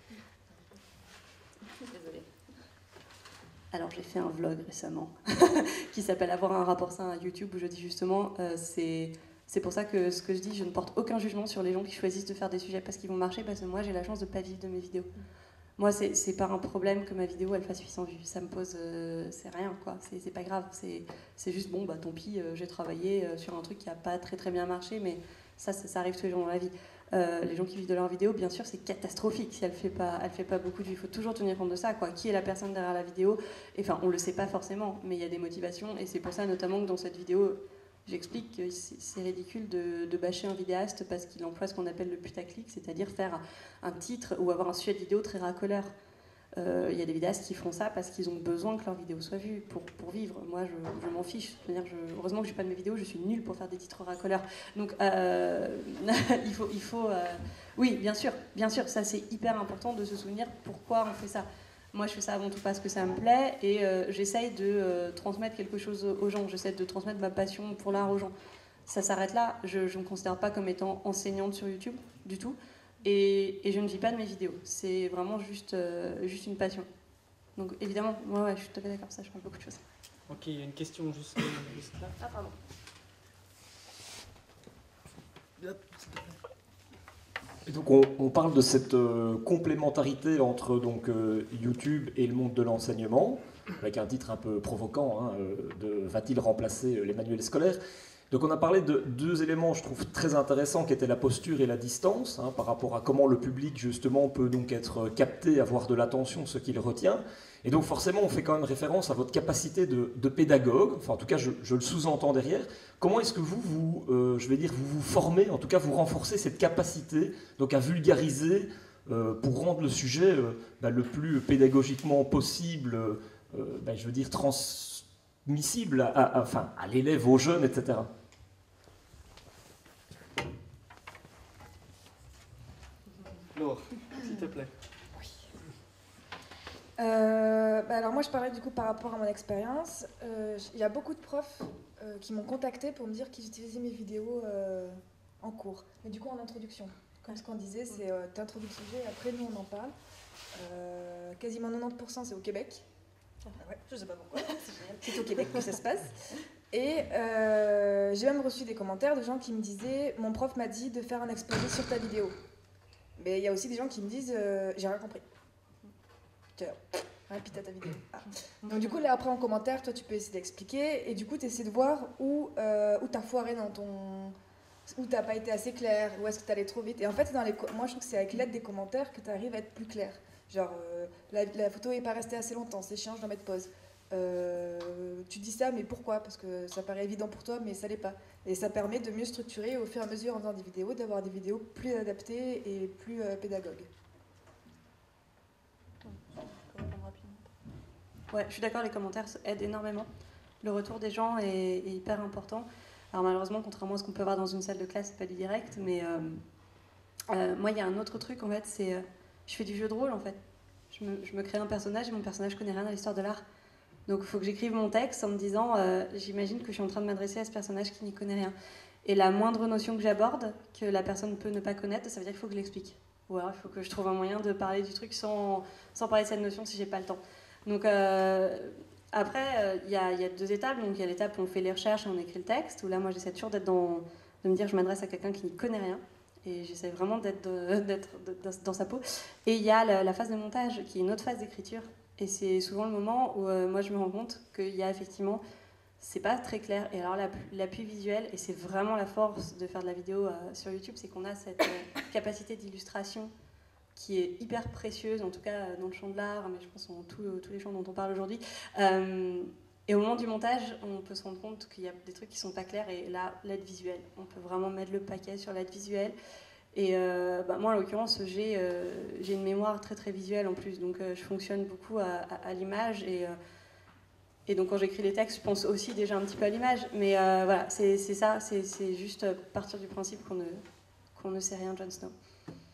Désolée. Alors j'ai fait un vlog récemment qui s'appelle Avoir un rapport sain à YouTube où je dis justement euh, c'est c'est pour ça que ce que je dis, je ne porte aucun jugement sur les gens qui choisissent de faire des sujets parce qu'ils vont marcher, parce que moi j'ai la chance de pas vivre de mes vidéos. Moi c'est c'est pas un problème que ma vidéo elle fasse huit cents vues, ça me pose euh, c'est rien quoi, c'est c'est pas grave, c'est c'est juste bon bah tant pis, euh, j'ai travaillé euh, sur un truc qui a pas très très bien marché, mais ça ça, ça arrive tous les jours dans la vie. Euh, les gens qui vivent de leur vidéo, bien sûr, c'est catastrophique si elle fait pas, elle fait pas beaucoup de vues. Il faut toujours tenir compte de ça, quoi. Qui est la personne derrière la vidéo? Et, enfin, on le sait pas forcément, mais il y a des motivations, et c'est pour ça notamment que dans cette vidéo, j'explique que c'est c'est ridicule de, de bâcher un vidéaste parce qu'il emploie ce qu'on appelle le putaclic, c'est-à-dire faire un titre ou avoir un sujet de vidéo très racoleur. Euh, Il y a des vidéastes qui font ça parce qu'ils ont besoin que leur vidéo soit vue pour, pour vivre. Moi, je, je m'en fiche. C'est-à-dire, je, heureusement que je n'ai pas de mes vidéos, je suis nulle pour faire des titres racoleurs. Donc, euh, il faut... Il faut euh, oui, bien sûr, bien sûr, ça c'est hyper important de se souvenir pourquoi on fait ça. Moi, je fais ça avant tout parce que ça me plaît et euh, j'essaye de euh, transmettre quelque chose aux gens. J'essaie de transmettre ma passion pour l'art aux gens. Ça s'arrête là. Je ne me considère pas comme étant enseignante sur YouTube, du tout. Et, et je ne vis pas de mes vidéos. C'est vraiment juste, euh, juste une passion. Donc évidemment, ouais, ouais, je suis tout à fait d'accord, ça change beaucoup de choses. Ok, il y a une question juste, juste là. Ah, pardon. Et donc on, on parle de cette euh, complémentarité entre donc, euh, YouTube et le monde de l'enseignement, avec un titre un peu provoquant, hein, euh, de « Va-t-il remplacer les manuels scolaires ?» Donc on a parlé de deux éléments, je trouve, très intéressants, qui étaient la posture et la distance, hein, par rapport à comment le public, justement, peut donc être capté, avoir de l'attention, ce qu'il retient. Et donc forcément, on fait quand même référence à votre capacité de, de pédagogue, enfin en tout cas, je, je le sous-entends derrière. Comment est-ce que vous, vous euh, je vais dire, vous vous formez, en tout cas, vous renforcez cette capacité donc à vulgariser euh, pour rendre le sujet euh, bah, le plus pédagogiquement possible, euh, bah, je veux dire, transmissible à, à, à, enfin, à l'élève, aux jeunes, et cetera. Laure, s'il te plaît. Euh, bah alors moi je parlais du coup par rapport à mon expérience. Euh, Il y a beaucoup de profs euh, qui m'ont contacté pour me dire qu'ils utilisaient mes vidéos euh, en cours, mais du coup en introduction. Comme ce qu'on disait, c'est euh, t'introduis le sujet, après nous on en parle. Euh, quasiment quatre-vingt-dix pour cent c'est au Québec. Ah ouais, je sais pas pourquoi. C'est au Québec que ça se passe. Et euh, j'ai même reçu des commentaires de gens qui me disaient mon prof m'a dit de faire un exposé sur ta vidéo. Mais il y a aussi des gens qui me disent euh, j'ai rien compris. Ah, puis t'as ta vidéo. Ah. Donc du coup là après en commentaire toi tu peux essayer d'expliquer et du coup tu essaies de voir où, euh, où t'as foiré dans ton... où t'as pas été assez clair, où est-ce que t'allais trop vite. Et en fait dans les... moi je trouve que c'est avec l'aide des commentaires que t'arrives à être plus clair. Genre euh, la, la photo est pas restée assez longtemps, c'est chiant, je dois mettre pause. Euh, tu dis ça mais pourquoi? Parce que ça paraît évident pour toi mais ça l'est pas. Et ça permet de mieux structurer au fur et à mesure en faisant des vidéos, d'avoir des vidéos plus adaptées et plus euh, pédagogues. Ouais, je suis d'accord, les commentaires aident énormément. Le retour des gens est, est hyper important. Alors malheureusement, contrairement à ce qu'on peut voir dans une salle de classe, c'est pas du direct, mais euh, euh, moi, il y a un autre truc, en fait, c'est... Euh, je fais du jeu de rôle, en fait. Je me, je me crée un personnage et mon personnage connaît rien à l'histoire de l'art. Donc il faut que j'écrive mon texte en me disant, euh, j'imagine que je suis en train de m'adresser à ce personnage qui n'y connaît rien. Et la moindre notion que j'aborde, que la personne peut ne pas connaître, ça veut dire qu'il faut que je l'explique. Ou alors il faut que je trouve un moyen de parler du truc sans, sans parler de cette notion si j'ai pas le temps. Donc euh, après, il euh, y, y a deux étapes. Donc il y a l'étape où on fait les recherches et on écrit le texte, où là moi j'essaie toujours d'être dans, de me dire je m'adresse à quelqu'un qui n'y connaît rien. Et j'essaie vraiment d'être, d'être dans sa peau. Et il y a la, la phase de montage, qui est une autre phase d'écriture. Et c'est souvent le moment où euh, moi je me rends compte qu'il y a effectivement, c'est pas très clair. Et alors l'appui visuel, et c'est vraiment la force de faire de la vidéo euh, sur YouTube, c'est qu'on a cette euh, capacité d'illustration qui est hyper précieuse, en tout cas dans le champ de l'art, mais je pense dans tous, tous les champs dont on parle aujourd'hui. Euh, et au moment du montage, on peut se rendre compte qu'il y a des trucs qui sont pas clairs, et là, l'aide visuelle. On peut vraiment mettre le paquet sur l'aide visuelle. Et euh, bah, moi, en l'occurrence, j'ai euh, j'ai une mémoire très très visuelle en plus, donc euh, je fonctionne beaucoup à, à, à l'image. Et, euh, et donc quand j'écris les textes, je pense aussi déjà un petit peu à l'image. Mais euh, voilà, c'est ça, c'est juste partir du principe qu'on ne, qu'on ne sait rien de Jon Snow.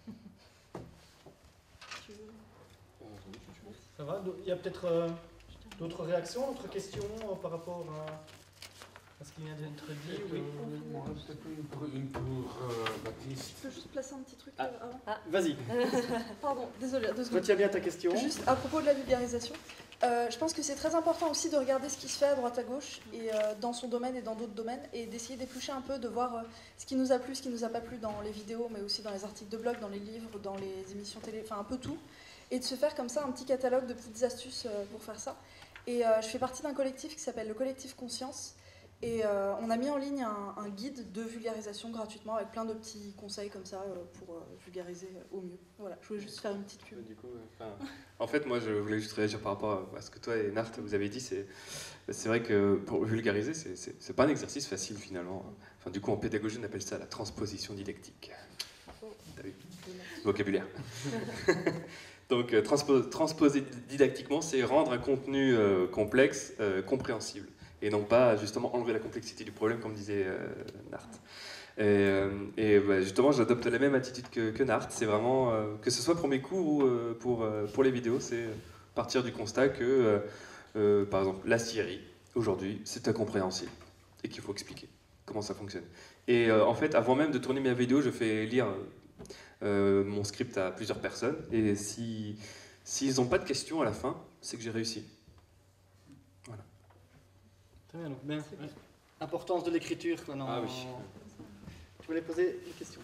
Ça va? Il y a peut-être... Euh... D'autres réactions, d'autres questions euh, par rapport à, à ce qui vient d'être dit? Oui, ou... moi, peut-être une pour, une pour euh, Baptiste. Je peux juste placer un petit truc Ah. euh, avant. Ah, vas-y. Pardon, désolé, deux secondes. Retiens bien ta question. Juste à propos de la vulgarisation, euh, je pense que c'est très important aussi de regarder ce qui se fait à droite à gauche et euh, dans son domaine et dans d'autres domaines et d'essayer d'éplucher un peu, de voir euh, ce qui nous a plu, ce qui nous a pas plu dans les vidéos, mais aussi dans les articles de blog, dans les livres, dans les émissions télé, enfin un peu tout, et de se faire comme ça un petit catalogue de petites astuces euh, pour faire ça. Et euh, je fais partie d'un collectif qui s'appelle le Collectif Conscience. Et euh, on a mis en ligne un, un guide de vulgarisation gratuitement avec plein de petits conseils comme ça euh, pour euh, vulgariser au mieux. Voilà, je voulais juste faire une petite pub. Du coup, euh, enfin, en fait, moi, je voulais juste réagir par rapport à ce que toi et Nart vous avez dit. C'est, c'est vrai que pour vulgariser, c'est, c'est, c'est pas un exercice facile finalement. Enfin, du coup, en pédagogie, on appelle ça la transposition didactique. T'as vu ? Vocabulaire. Donc, euh, transpo, transposer didactiquement, c'est rendre un contenu euh, complexe euh, compréhensible. Et non pas justement enlever la complexité du problème, comme disait euh, Nart. Et, euh, et bah, justement, j'adopte la même attitude que, que Nart. C'est vraiment, euh, que ce soit pour mes cours ou euh, pour, euh, pour les vidéos, c'est partir du constat que, euh, euh, par exemple, la Syrie, aujourd'hui, c'est incompréhensible et qu'il faut expliquer comment ça fonctionne. Et euh, en fait, avant même de tourner mes vidéos, je fais lire euh, mon script à plusieurs personnes. Et si, s'ils n'ont pas de questions à la fin, c'est que j'ai réussi. Voilà. Très bien, donc bien. Ouais. Importance de l'écriture. Quoi, ah oui. Tu voulais poser une question?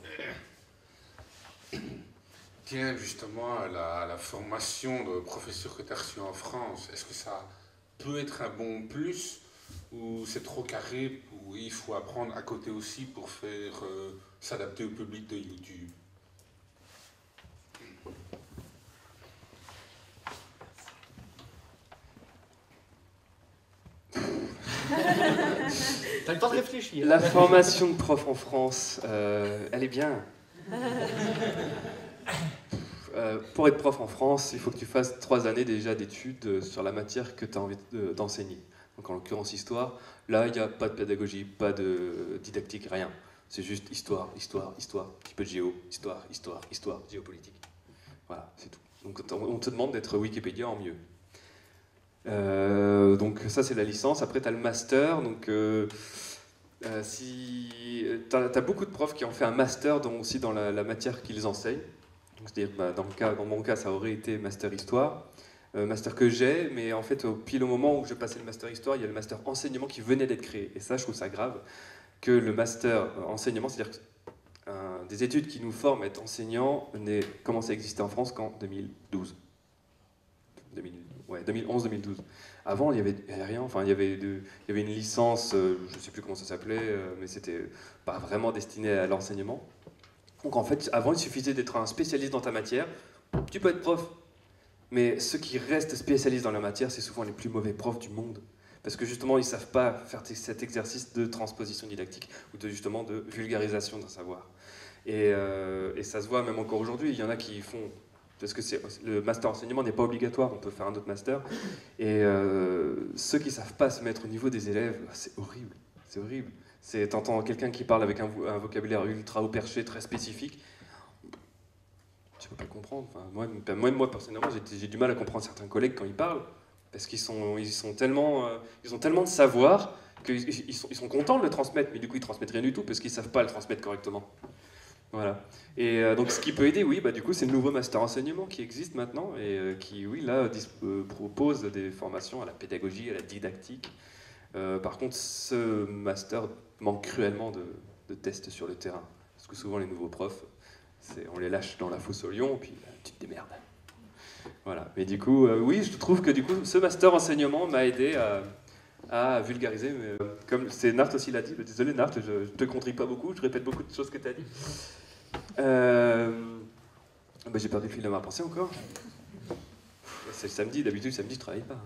Tiens, justement, la, la formation de professeur que tu as reçue en France, est-ce que ça peut être un bon plus ou c'est trop carré ou il faut apprendre à côté aussi pour faire euh, s'adapter au public de YouTube? T'as le temps de réfléchir. La formation de prof en France, euh, elle est bien. euh, pour être prof en France, il faut que tu fasses trois années déjà d'études sur la matière que tu as envie de, d'enseigner. Donc en l'occurrence histoire, là il n'y a pas de pédagogie, pas de didactique, rien. C'est juste histoire, histoire, histoire, un petit peu de géo, histoire, histoire, histoire, géopolitique. Voilà, c'est tout. Donc on te demande d'être Wikipédia en mieux. Euh, donc ça c'est la licence. Après tu as le master. Donc euh, euh, si tu as beaucoup de profs qui ont fait un master dans, aussi dans la, la matière qu'ils enseignent. Donc c'est-à-dire bah, dans, le cas, dans mon cas ça aurait été master histoire, euh, master que j'ai, mais en fait au pile au moment où je passais le master histoire, il y a le master enseignement qui venait d'être créé. Et ça je trouve ça grave que le master enseignement, c'est-à-dire que euh, des études qui nous forment à être enseignants, n'aient commencé à exister en France qu'en deux mille douze. deux mille, ouais, deux mille onze deux mille douze. Avant, il n'y avait, avait rien. Enfin, il y avait, de, il y avait une licence, euh, je ne sais plus comment ça s'appelait, euh, mais c'était pas vraiment destiné à l'enseignement. Donc en fait, avant, il suffisait d'être un spécialiste dans ta matière. Tu peux être prof. Mais ceux qui restent spécialistes dans la matière, c'est souvent les plus mauvais profs du monde. Parce que justement, ils ne savent pas faire cet exercice de transposition didactique ou de, justement de vulgarisation d'un savoir. Et, euh, et ça se voit même encore aujourd'hui. Il y en a qui font... Parce que c'est, le master enseignement n'est pas obligatoire, on peut faire un autre master. Et euh, ceux qui ne savent pas se mettre au niveau des élèves, c'est horrible. C'est horrible. C'est, t'entends quelqu'un qui parle avec un, un vocabulaire ultra haut perché, très spécifique. Tu ne peux pas le comprendre. Enfin, moi, moi, moi, personnellement, j'ai, j'ai du mal à comprendre certains collègues quand ils parlent. Parce qu'ils sont, ils sont tellement, euh, ils ont tellement de savoir qu'ils ils sont, ils sont contents de le transmettre. Mais du coup, ils ne transmettent rien du tout parce qu'ils ne savent pas le transmettre correctement. Voilà. Et euh, donc ce qui peut aider, oui, bah, du coup, c'est le nouveau master enseignement qui existe maintenant et euh, qui, oui, là, euh, propose des formations à la pédagogie, à la didactique. Euh, par contre, ce master manque cruellement de, de tests sur le terrain. Parce que souvent, les nouveaux profs, c'est, on les lâche dans la fosse au lion, puis bah, tu te démerdes. Voilà. Mais du coup, euh, oui, je trouve que du coup, ce master enseignement m'a aidé à... à vulgariser, mais euh, comme c'est Nart aussi l'a dit, désolé Nart, je ne te contredis pas beaucoup, je répète beaucoup de choses que tu as dit. Euh, bah, j'ai perdu le fil de ma pensée encore. C'est le samedi, d'habitude le samedi je travaille pas.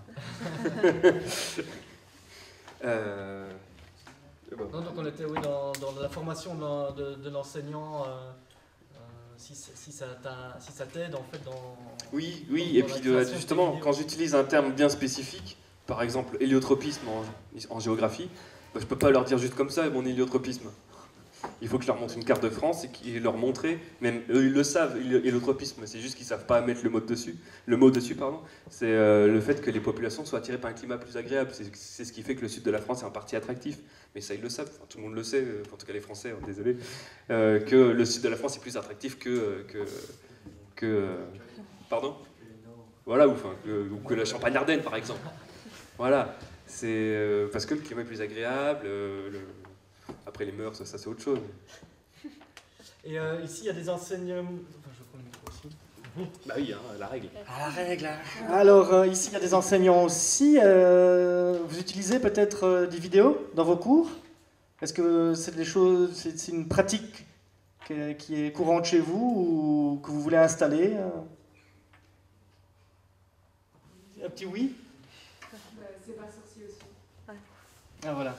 euh, bon. Non, donc on était oui, dans, dans la formation de, de, de l'enseignant, euh, euh, si, si, ça si ça t'aide en fait dans... Oui, oui, dans, et dans puis de, justement, quand j'utilise un terme bien spécifique, par exemple héliotropisme en, en géographie, bah, je peux pas leur dire juste comme ça mon héliotropisme. Il faut que je leur montre une carte de France et, qu- et leur montrer, même eux ils le savent, ils- et l'eutropisme, c'est juste qu'ils savent pas mettre le mot dessus, le mot dessus, pardon. C'est euh, le fait que les populations soient attirées par un climat plus agréable. C'est c'est ce qui fait que le sud de la France est un parti attractif. Mais ça ils le savent, enfin, tout le monde le sait, euh, en tout cas les Français, hein, désolé, euh, que le sud de la France est plus attractif que... euh, que, que euh, pardon Voilà, ou, enfin, que, ou que la Champagne-Ardenne par exemple. Voilà, c'est euh, parce que le climat est plus agréable, euh, le- après les mœurs, ça, ça, c'est autre chose. Et euh, ici, il y a des enseignants. Enfin, je prends le micro aussi. Bah oui, hein, la règle. À la règle. Alors, euh, ici, il y a des enseignants aussi. Euh, vous utilisez peut-être euh, des vidéos dans vos cours? Est-ce que c'est des choses, c'est c'est une pratique que- qui est courante chez vous ou que vous voulez installer? euh Un petit oui? C'est pas sorcier aussi. Ah voilà.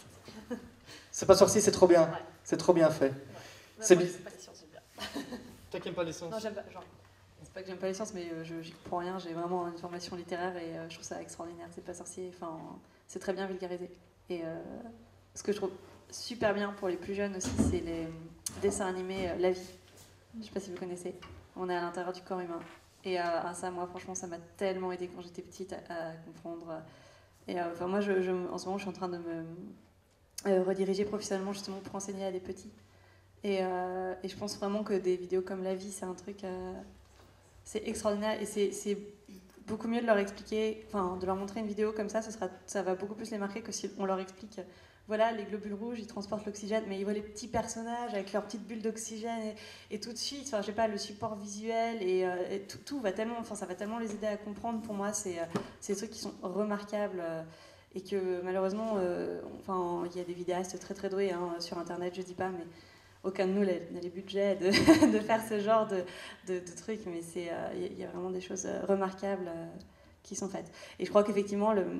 C'est pas sorcier, c'est trop bien. C'est trop bien fait. C'est bi- pas les sciences, j'aime bien. Toi qui n'aimes pas les sciences? Non, j'aime pas, genre, c'est pas que j'aime pas les sciences, mais euh, je j'y comprends rien. J'ai vraiment une formation littéraire et euh, je trouve ça extraordinaire. C'est pas sorcier, enfin, c'est très bien vulgarisé. Et euh, ce que je trouve super bien pour les plus jeunes aussi, c'est les euh, dessins animés euh, La Vie. Je sais pas si vous connaissez. On est à l'intérieur du corps humain. Et euh, à ça, moi, franchement, ça m'a tellement aidé quand j'étais petite à, à comprendre. Et euh, enfin, moi, je, je- en ce moment, je suis en train de me euh, rediriger professionnellement justement pour enseigner à des petits. Et, euh, et je pense vraiment que des vidéos comme La Vie, c'est un truc, euh, c'est extraordinaire et c'est c'est beaucoup mieux de leur expliquer, enfin de leur montrer une vidéo comme ça, ça, sera, ça va beaucoup plus les marquer que si on leur explique, voilà, les globules rouges, ils transportent l'oxygène, mais ils voient les petits personnages avec leurs petites bulles d'oxygène et, et tout de suite, enfin je sais pas, le support visuel et, euh, et tout, tout va tellement, enfin ça va tellement les aider à comprendre. Pour moi, c'est euh, c'est des trucs qui sont remarquables. euh, Et que malheureusement, euh, enfin, il y a des vidéastes très très doués hein, sur internet, je dis pas, mais aucun de nous n'a n'a les budgets de, de faire ce genre de, de, de trucs, mais c'est, euh, il y a- il y a vraiment des choses euh, remarquables euh, qui sont faites. Et je crois qu'effectivement, le,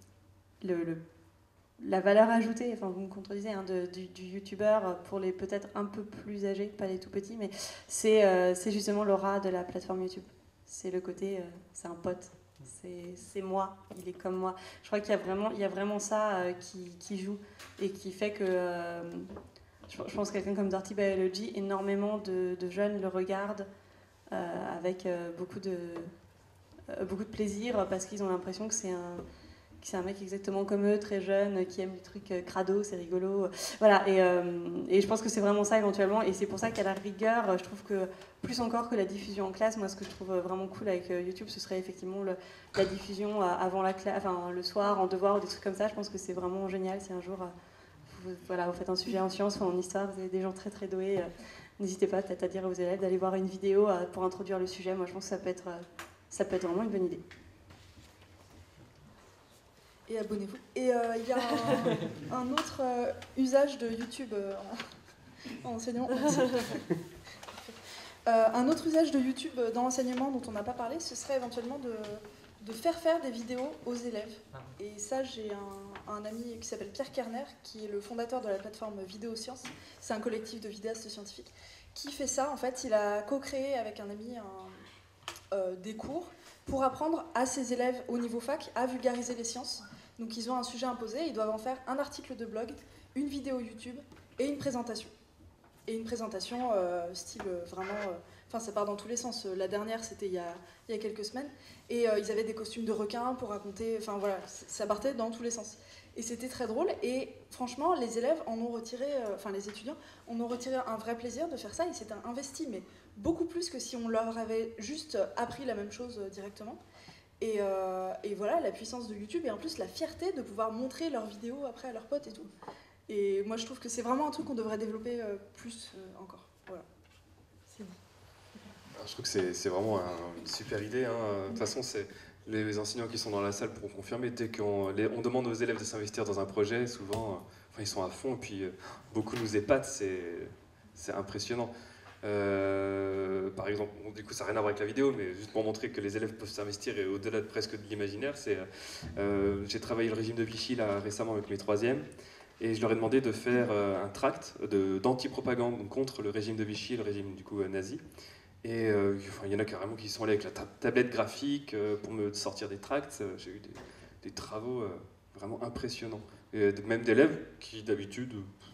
le, le- la valeur ajoutée, enfin vous me contredisez, hein, de- du, du youtubeur pour les peut-être un peu plus âgés, pas les tout petits, mais c'est euh, c'est justement l'aura de la plateforme YouTube. C'est le côté, euh, c'est un pote. C'est c'est moi, il est comme moi. Je crois qu'il y a vraiment, il y a vraiment ça euh, qui, qui joue et qui fait que euh, je, je pense que quelqu'un comme Dirty Biology, énormément de, de jeunes le regardent euh, avec euh, beaucoup, de, euh, beaucoup de plaisir parce qu'ils ont l'impression que c'est un, que c'est un mec exactement comme eux, très jeune, qui aime les trucs euh, crado, c'est rigolo. Voilà, et, euh, et je pense que c'est vraiment ça éventuellement. Et c'est pour ça qu'à la rigueur, je trouve que plus encore que la diffusion en classe, moi ce que je trouve vraiment cool avec euh, YouTube, ce serait effectivement le, la diffusion euh, avant la classe, enfin le soir, en devoir ou des trucs comme ça. Je pense que c'est vraiment génial si un jour euh, vous, voilà, vous faites un sujet en sciences ou en histoire, vous avez des gens très très doués. euh, N'hésitez pas peut-être à dire aux élèves d'aller voir une vidéo euh, pour introduire le sujet. Moi je pense que ça peut être, euh, ça peut être vraiment une bonne idée. Et abonnez-vous. Et euh, il y a un, un autre euh, usage de YouTube euh, en, en enseignement. Euh, un autre usage de YouTube dans l'enseignement dont on n'a pas parlé, ce serait éventuellement de, de faire faire des vidéos aux élèves. Et ça, j'ai un, un ami qui s'appelle Pierre Kerner, qui est le fondateur de la plateforme Vidéosciences. C'est un collectif de vidéastes scientifiques qui fait ça. En fait, il a co-créé avec un ami un, euh, des cours pour apprendre à ses élèves au niveau fac à vulgariser les sciences. Donc ils ont un sujet imposé, ils doivent en faire un article de blog, une vidéo YouTube et une présentation. Et une présentation euh, style euh, vraiment... euh, Enfin, ça part dans tous les sens. La dernière, c'était il y a, il y a quelques semaines. Et euh, ils avaient des costumes de requins pour raconter... Enfin, voilà, ça partait dans tous les sens. Et c'était très drôle. Et franchement, les élèves en ont retiré... euh, Enfin, les étudiants en ont retiré un vrai plaisir de faire ça. Ils s'étaient investis, mais beaucoup plus que si on leur avait juste appris la même chose euh, directement. Et, euh, et voilà, la puissance de YouTube. Et en plus, la fierté de pouvoir montrer leurs vidéos après à leurs potes et tout. Et moi, je trouve que c'est vraiment un truc qu'on devrait développer euh, plus euh, encore. Voilà. C'est bon. Alors, je trouve que c'est c'est vraiment un- une super idée. Hein. De toute façon, c'est les, les enseignants qui sont dans la salle pourront confirmer. Dès qu'on les- on demande aux élèves de s'investir dans un projet, souvent, euh, enfin, ils sont à fond. Et puis, euh, beaucoup nous épatent. C'est c'est impressionnant. Euh, par exemple, bon, du coup, ça n'a rien à voir avec la vidéo, mais juste pour montrer que les élèves peuvent s'investir et au-delà de presque de l'imaginaire, c'est euh, j'ai travaillé le régime de Vichy là récemment avec mes troisièmes. Et je leur ai demandé de faire euh, un tract de- d'anti-propagande contre le régime de Vichy, le régime du coup euh, nazi. Et euh, enfin, il y en a carrément qui sont allés avec la ta- tablette graphique euh, pour me sortir des tracts. Euh, J'ai eu des, des travaux euh, vraiment impressionnants. Et, euh, même d'élèves qui d'habitude euh,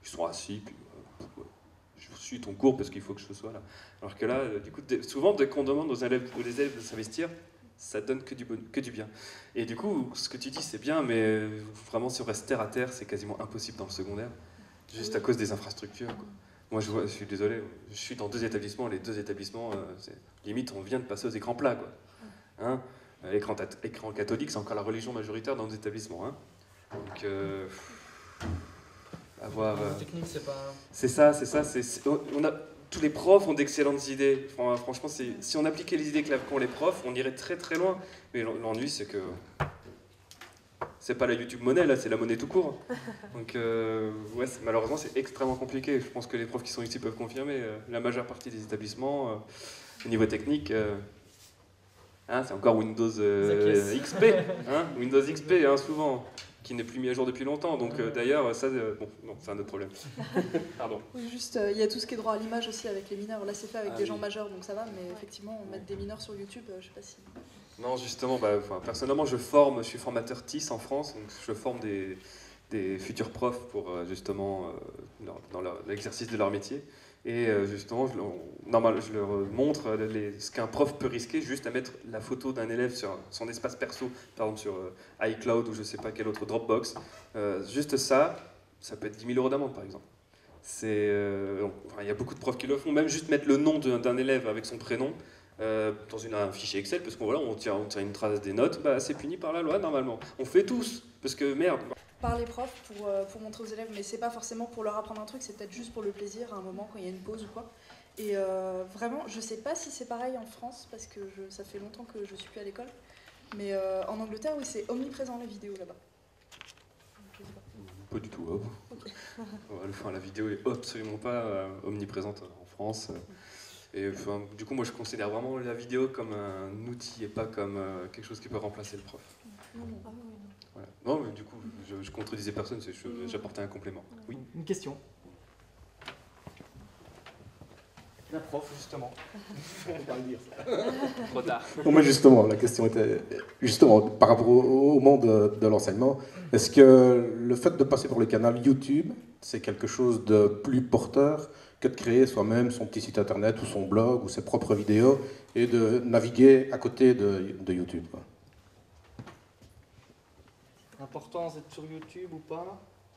ils sont assis, puis euh, je suis ton cours parce qu'il faut que je sois là. Alors que là, euh, du coup, souvent, dès qu'on demande aux élèves, aux élèves de s'investir, ça donne que du, bon, que du bien. Et du coup, ce que tu dis, c'est bien, mais vraiment, si on reste terre à terre, c'est quasiment impossible dans le secondaire, juste à cause des infrastructures, quoi. Moi, je, vois, je suis désolé, je suis dans deux établissements, les deux établissements, euh, limite, on vient de passer aux écrans plats, quoi. Hein, écran, écran catholique, c'est encore la religion majoritaire dans nos établissements. Hein. Donc, euh, avoir... Euh, technique, c'est pas... C'est ça, c'est ça. C'est, c'est, on a, tous les profs ont d'excellentes idées. Enfin, franchement, c'est, si on appliquait les idées qu'ont les profs, on irait très très loin. Mais l'ennui, c'est que... C'est pas la YouTube monnaie, là, c'est la monnaie tout court. Donc, euh, ouais, c'est, malheureusement, c'est extrêmement compliqué. Je pense que les profs qui sont ici peuvent confirmer. Euh, la majeure partie des établissements, euh, au niveau technique... Euh, Hein, c'est encore Windows euh, X P, hein, Windows X P, hein, souvent, qui n'est plus mis à jour depuis longtemps. Donc euh, d'ailleurs, ça, euh, bon, non, c'est un autre problème. Pardon. Oui, juste, il euh, y a tout ce qui est droit à l'image aussi avec les mineurs. Là, c'est fait avec ah, des oui. gens majeurs, donc ça va. Mais effectivement, mettre des mineurs sur YouTube, euh, je sais pas si. Non, justement, bah, personnellement, je forme, je suis formateur T I S en France, donc je forme des, des futurs profs pour euh, justement euh, leur, dans leur, l'exercice de leur métier. Et euh, justement, je, on, normal, je leur montre les, ce qu'un prof peut risquer juste à mettre la photo d'un élève sur son espace perso, par exemple sur euh, iCloud ou je sais pas quel autre Dropbox. Euh, juste ça, ça peut être dix mille euros d'amende par exemple. C'est, euh, enfin, y a beaucoup de profs qui le font, même juste mettre le nom d'un, d'un élève avec son prénom euh, dans une, un fichier Excel, parce qu'on voilà, on tient, on tient une trace des notes, bah, c'est puni par la loi normalement. On fait tous, parce que merde. Par les profs pour, euh, pour montrer aux élèves, mais c'est pas forcément pour leur apprendre un truc, c'est peut-être juste pour le plaisir à un moment quand il y a une pause ou quoi. Et euh, vraiment, je sais pas si c'est pareil en France parce que je, ça fait longtemps que je suis plus à l'école, mais euh, en Angleterre, oui, c'est omniprésent les vidéos là-bas. Pas du tout. Oh. Okay. Enfin, la vidéo est absolument pas euh, omniprésente en France. Et enfin, du coup, moi, je considère vraiment la vidéo comme un outil et pas comme euh, quelque chose qui peut remplacer le prof. Non, non. Voilà. Non, mais du coup, je, je contredisais personne, c'est, je, j'apportais un complément. Oui. Une question. La prof, justement. On va le dire. Trop tard. Bon, mais justement, la question était justement par rapport au, au monde de, de l'enseignement. Est-ce que le fait de passer pour le canal YouTube, c'est quelque chose de plus porteur que de créer soi-même son petit site internet ou son blog ou ses propres vidéos et de naviguer à côté de, de YouTube, quoi. L'importance d'être sur YouTube ou pas?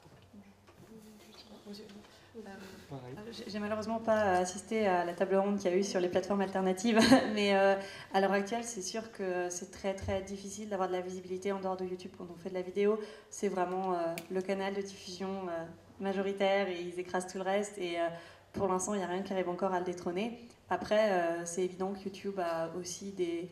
J'ai malheureusement pas assisté à la table ronde qu'il y a eu sur les plateformes alternatives, mais euh, à l'heure actuelle, c'est sûr que c'est très très difficile d'avoir de la visibilité en dehors de YouTube quand on fait de la vidéo. C'est vraiment euh, le canal de diffusion euh, majoritaire et ils écrasent tout le reste. Et euh, pour l'instant, il n'y a rien qui arrive encore à le détrôner. Après, euh, c'est évident que YouTube a aussi des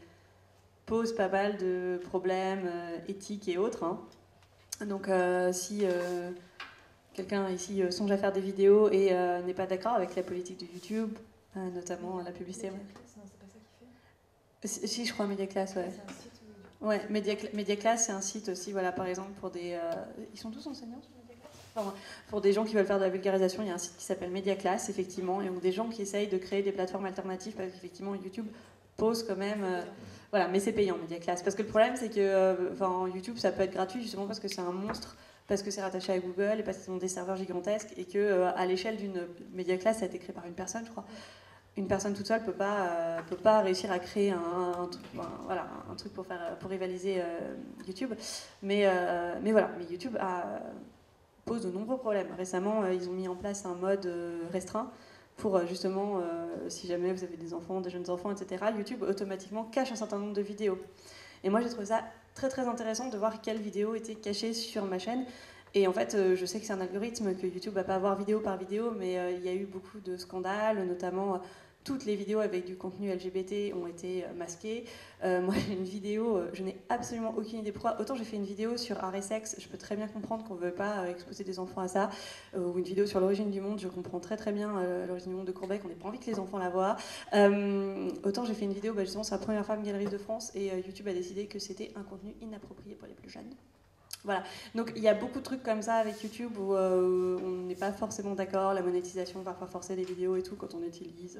pose pas mal de problèmes euh, éthiques et autres. Hein. Donc, euh, si euh, quelqu'un ici euh, songe à faire des vidéos et euh, n'est pas d'accord avec la politique de YouTube, euh, notamment la publicité. Ouais. Non, c'est pas ça qu'il fait. Si, si, je crois Mediaclass, ouais. C'est un site où... Ouais, Mediaclass, Mediaclass, c'est un site aussi, voilà, par exemple, pour des... Euh, ils sont tous enseignants sur Mediaclass? Enfin, pour des gens qui veulent faire de la vulgarisation, il y a un site qui s'appelle Mediaclass, effectivement, et donc des gens qui essayent de créer des plateformes alternatives, parce qu'effectivement, YouTube pose quand même... Euh, voilà, mais c'est payant, Mediaclass. Parce que le problème, c'est que euh, enfin, YouTube, ça peut être gratuit, justement parce que c'est un monstre, parce que c'est rattaché à Google, et parce qu'ils ont des serveurs gigantesques, et que euh, à l'échelle d'une Mediaclass, ça a été créé par une personne, je crois. Une personne toute seule ne peut, euh, peut pas réussir à créer un, un, truc, un, voilà, un truc pour, faire, pour rivaliser euh, YouTube. Mais, euh, mais voilà, mais YouTube a, pose de nombreux problèmes. Récemment, euh, ils ont mis en place un mode euh, restreint pour euh, justement, euh, si jamais vous avez des enfants, des jeunes enfants, et cetera, YouTube automatiquement cache un certain nombre de vidéos. Et moi, j'ai trouvé ça très très intéressant de voir quelles vidéos étaient cachées sur ma chaîne. Et en fait, euh, je sais que c'est un algorithme, que YouTube va pas avoir vidéo par vidéo, mais euh, il y a eu beaucoup de scandales, notamment... Euh, toutes les vidéos avec du contenu L G B T ont été masquées. Euh, moi, j'ai une vidéo, euh, je n'ai absolument aucune idée pourquoi. Autant j'ai fait une vidéo sur art et sexe, je peux très bien comprendre qu'on ne veut pas euh, exposer des enfants à ça. Euh, ou une vidéo sur l'origine du monde, je comprends très très bien euh, l'origine du monde de Courbeck, on n'a pas envie que les enfants la voient. Euh, autant j'ai fait une vidéo bah, justement sur la première femme galeriste de France et euh, YouTube a décidé que c'était un contenu inapproprié pour les plus jeunes. Voilà, donc il y a beaucoup de trucs comme ça avec YouTube où euh, on n'est pas forcément d'accord, la monétisation, parfois forcer des vidéos et tout quand on utilise...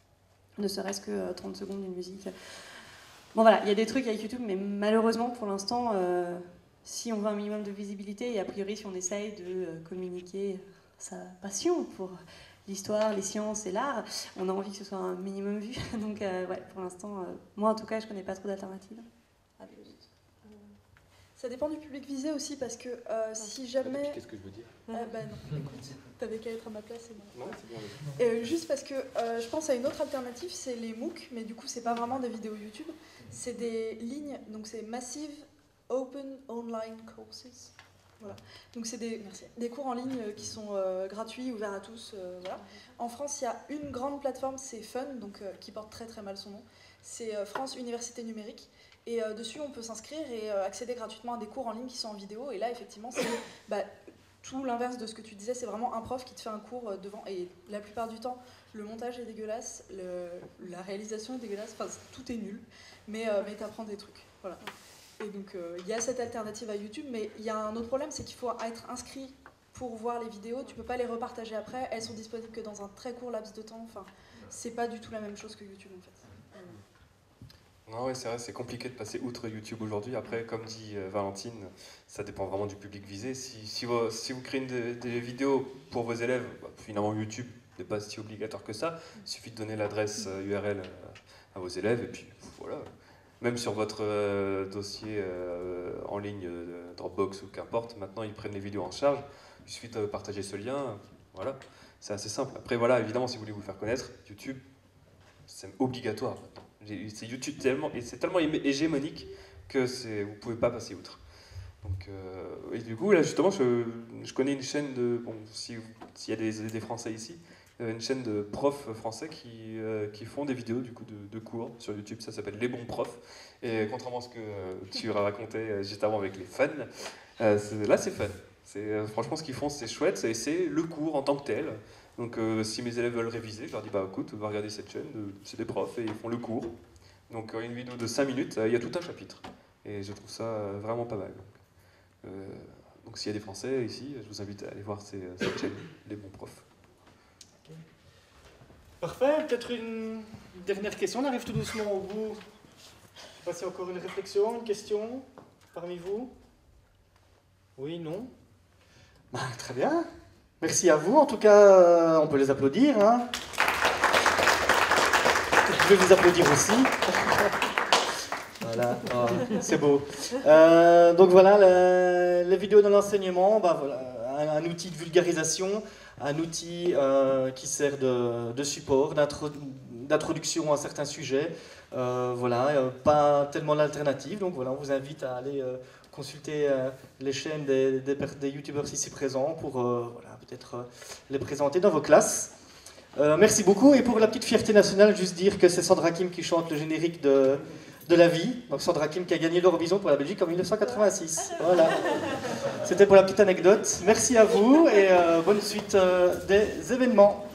ne serait-ce que trente secondes d'une musique. Bon voilà, il y a des trucs avec YouTube, mais malheureusement pour l'instant, euh, si on veut un minimum de visibilité, et a priori si on essaye de euh, communiquer sa passion pour l'histoire, les sciences et l'art, on a envie que ce soit un minimum vu. Donc euh, ouais, pour l'instant, euh, moi en tout cas, je connais pas trop d'alternatives. Ça dépend du public visé aussi, parce que euh, si jamais... Qu'est-ce que je veux dire? Ah bah non, écoute, t'avais qu'à être à ma place et bon. Non, c'est bien. Et, euh, juste parce que euh, je pense à une autre alternative, c'est les MOOC, mais du coup c'est pas vraiment des vidéos YouTube, c'est des lignes, donc c'est Massive Open Online Courses. Voilà. Donc c'est des, des cours en ligne qui sont euh, gratuits, ouverts à tous. Euh, voilà. En France, il y a une grande plateforme, c'est Fun, donc, euh, qui porte très très mal son nom. C'est euh, France Université Numérique. Et euh, dessus, on peut s'inscrire et euh, accéder gratuitement à des cours en ligne qui sont en vidéo. Et là, effectivement, c'est bah, tout l'inverse de ce que tu disais. C'est vraiment un prof qui te fait un cours devant. Et la plupart du temps, le montage est dégueulasse, le, la réalisation est dégueulasse. Enfin, tout est nul. Mais, euh, mais tu apprends des trucs. Voilà. Et donc, il euh, y a cette alternative à YouTube. Mais il y a un autre problème, c'est qu'il faut être inscrit pour voir les vidéos. Tu peux pas les repartager après. Elles sont disponibles que dans un très court laps de temps. Enfin, c'est pas du tout la même chose que YouTube, en fait. Non, oui, c'est vrai, c'est compliqué de passer outre YouTube aujourd'hui. Après, comme dit euh, Valentine, ça dépend vraiment du public visé. Si, si, vous, si vous créez une, des, des vidéos pour vos élèves, bah, finalement YouTube n'est pas si obligatoire que ça. Il suffit de donner l'adresse euh, U R L euh, à vos élèves et puis voilà. Même sur votre euh, dossier euh, en ligne, euh, Dropbox ou qu'importe, maintenant ils prennent les vidéos en charge. Il suffit de partager ce lien. Voilà, c'est assez simple. Après, voilà, évidemment, si vous voulez vous faire connaître, YouTube, c'est obligatoire maintenant. C'est YouTube tellement, et c'est tellement hégémonique que c'est, vous ne pouvez pas passer outre. Donc, euh, et du coup, là justement, je, je connais une chaîne de, bon, s'il si y a des, des Français ici, une chaîne de profs français qui, euh, qui font des vidéos du coup de, de cours sur YouTube. Ça s'appelle Les Bons Profs. Et contrairement à ce que euh, tu as raconté juste avant avec les fans, euh, là c'est fun. C'est, euh, franchement, ce qu'ils font, c'est chouette. C'est, c'est le cours en tant que tel. Donc euh, si mes élèves veulent réviser, je leur dis bah écoute, va regarder cette chaîne, euh, c'est des profs et ils font le cours. Donc euh, une vidéo de cinq minutes, euh, il y a tout un chapitre. Et je trouve ça euh, vraiment pas mal. Euh, donc s'il y a des Français ici, je vous invite à aller voir ces, cette chaîne, Les Bons Profs. Okay. Parfait, peut-être une dernière question, on arrive tout doucement au bout. Je ne sais pas s'il y a encore une réflexion, une question parmi vous. Oui, non? Bah, très bien. Merci à vous, en tout cas, euh, on peut les applaudir. Hein. Je vais vous applaudir aussi. Voilà, oh, c'est beau. Euh, donc voilà, la, les vidéos de l'enseignement, bah, voilà, un, un outil de vulgarisation, un outil euh, qui sert de, de support, d'introduction à certains sujets. Euh, voilà, euh, pas tellement d'alternatives, donc voilà, on vous invite à aller euh, consulter euh, les chaînes des, des, des youtubeurs ici présents pour euh, voilà, peut-être euh, les présenter dans vos classes. Euh, merci beaucoup, et pour la petite fierté nationale, juste dire que c'est Sandra Kim qui chante le générique de, de La Vie. Donc Sandra Kim qui a gagné l'Eurovision pour la Belgique en mille neuf cent quatre-vingt-six. Voilà. C'était pour la petite anecdote. Merci à vous et euh, bonne suite euh, des événements.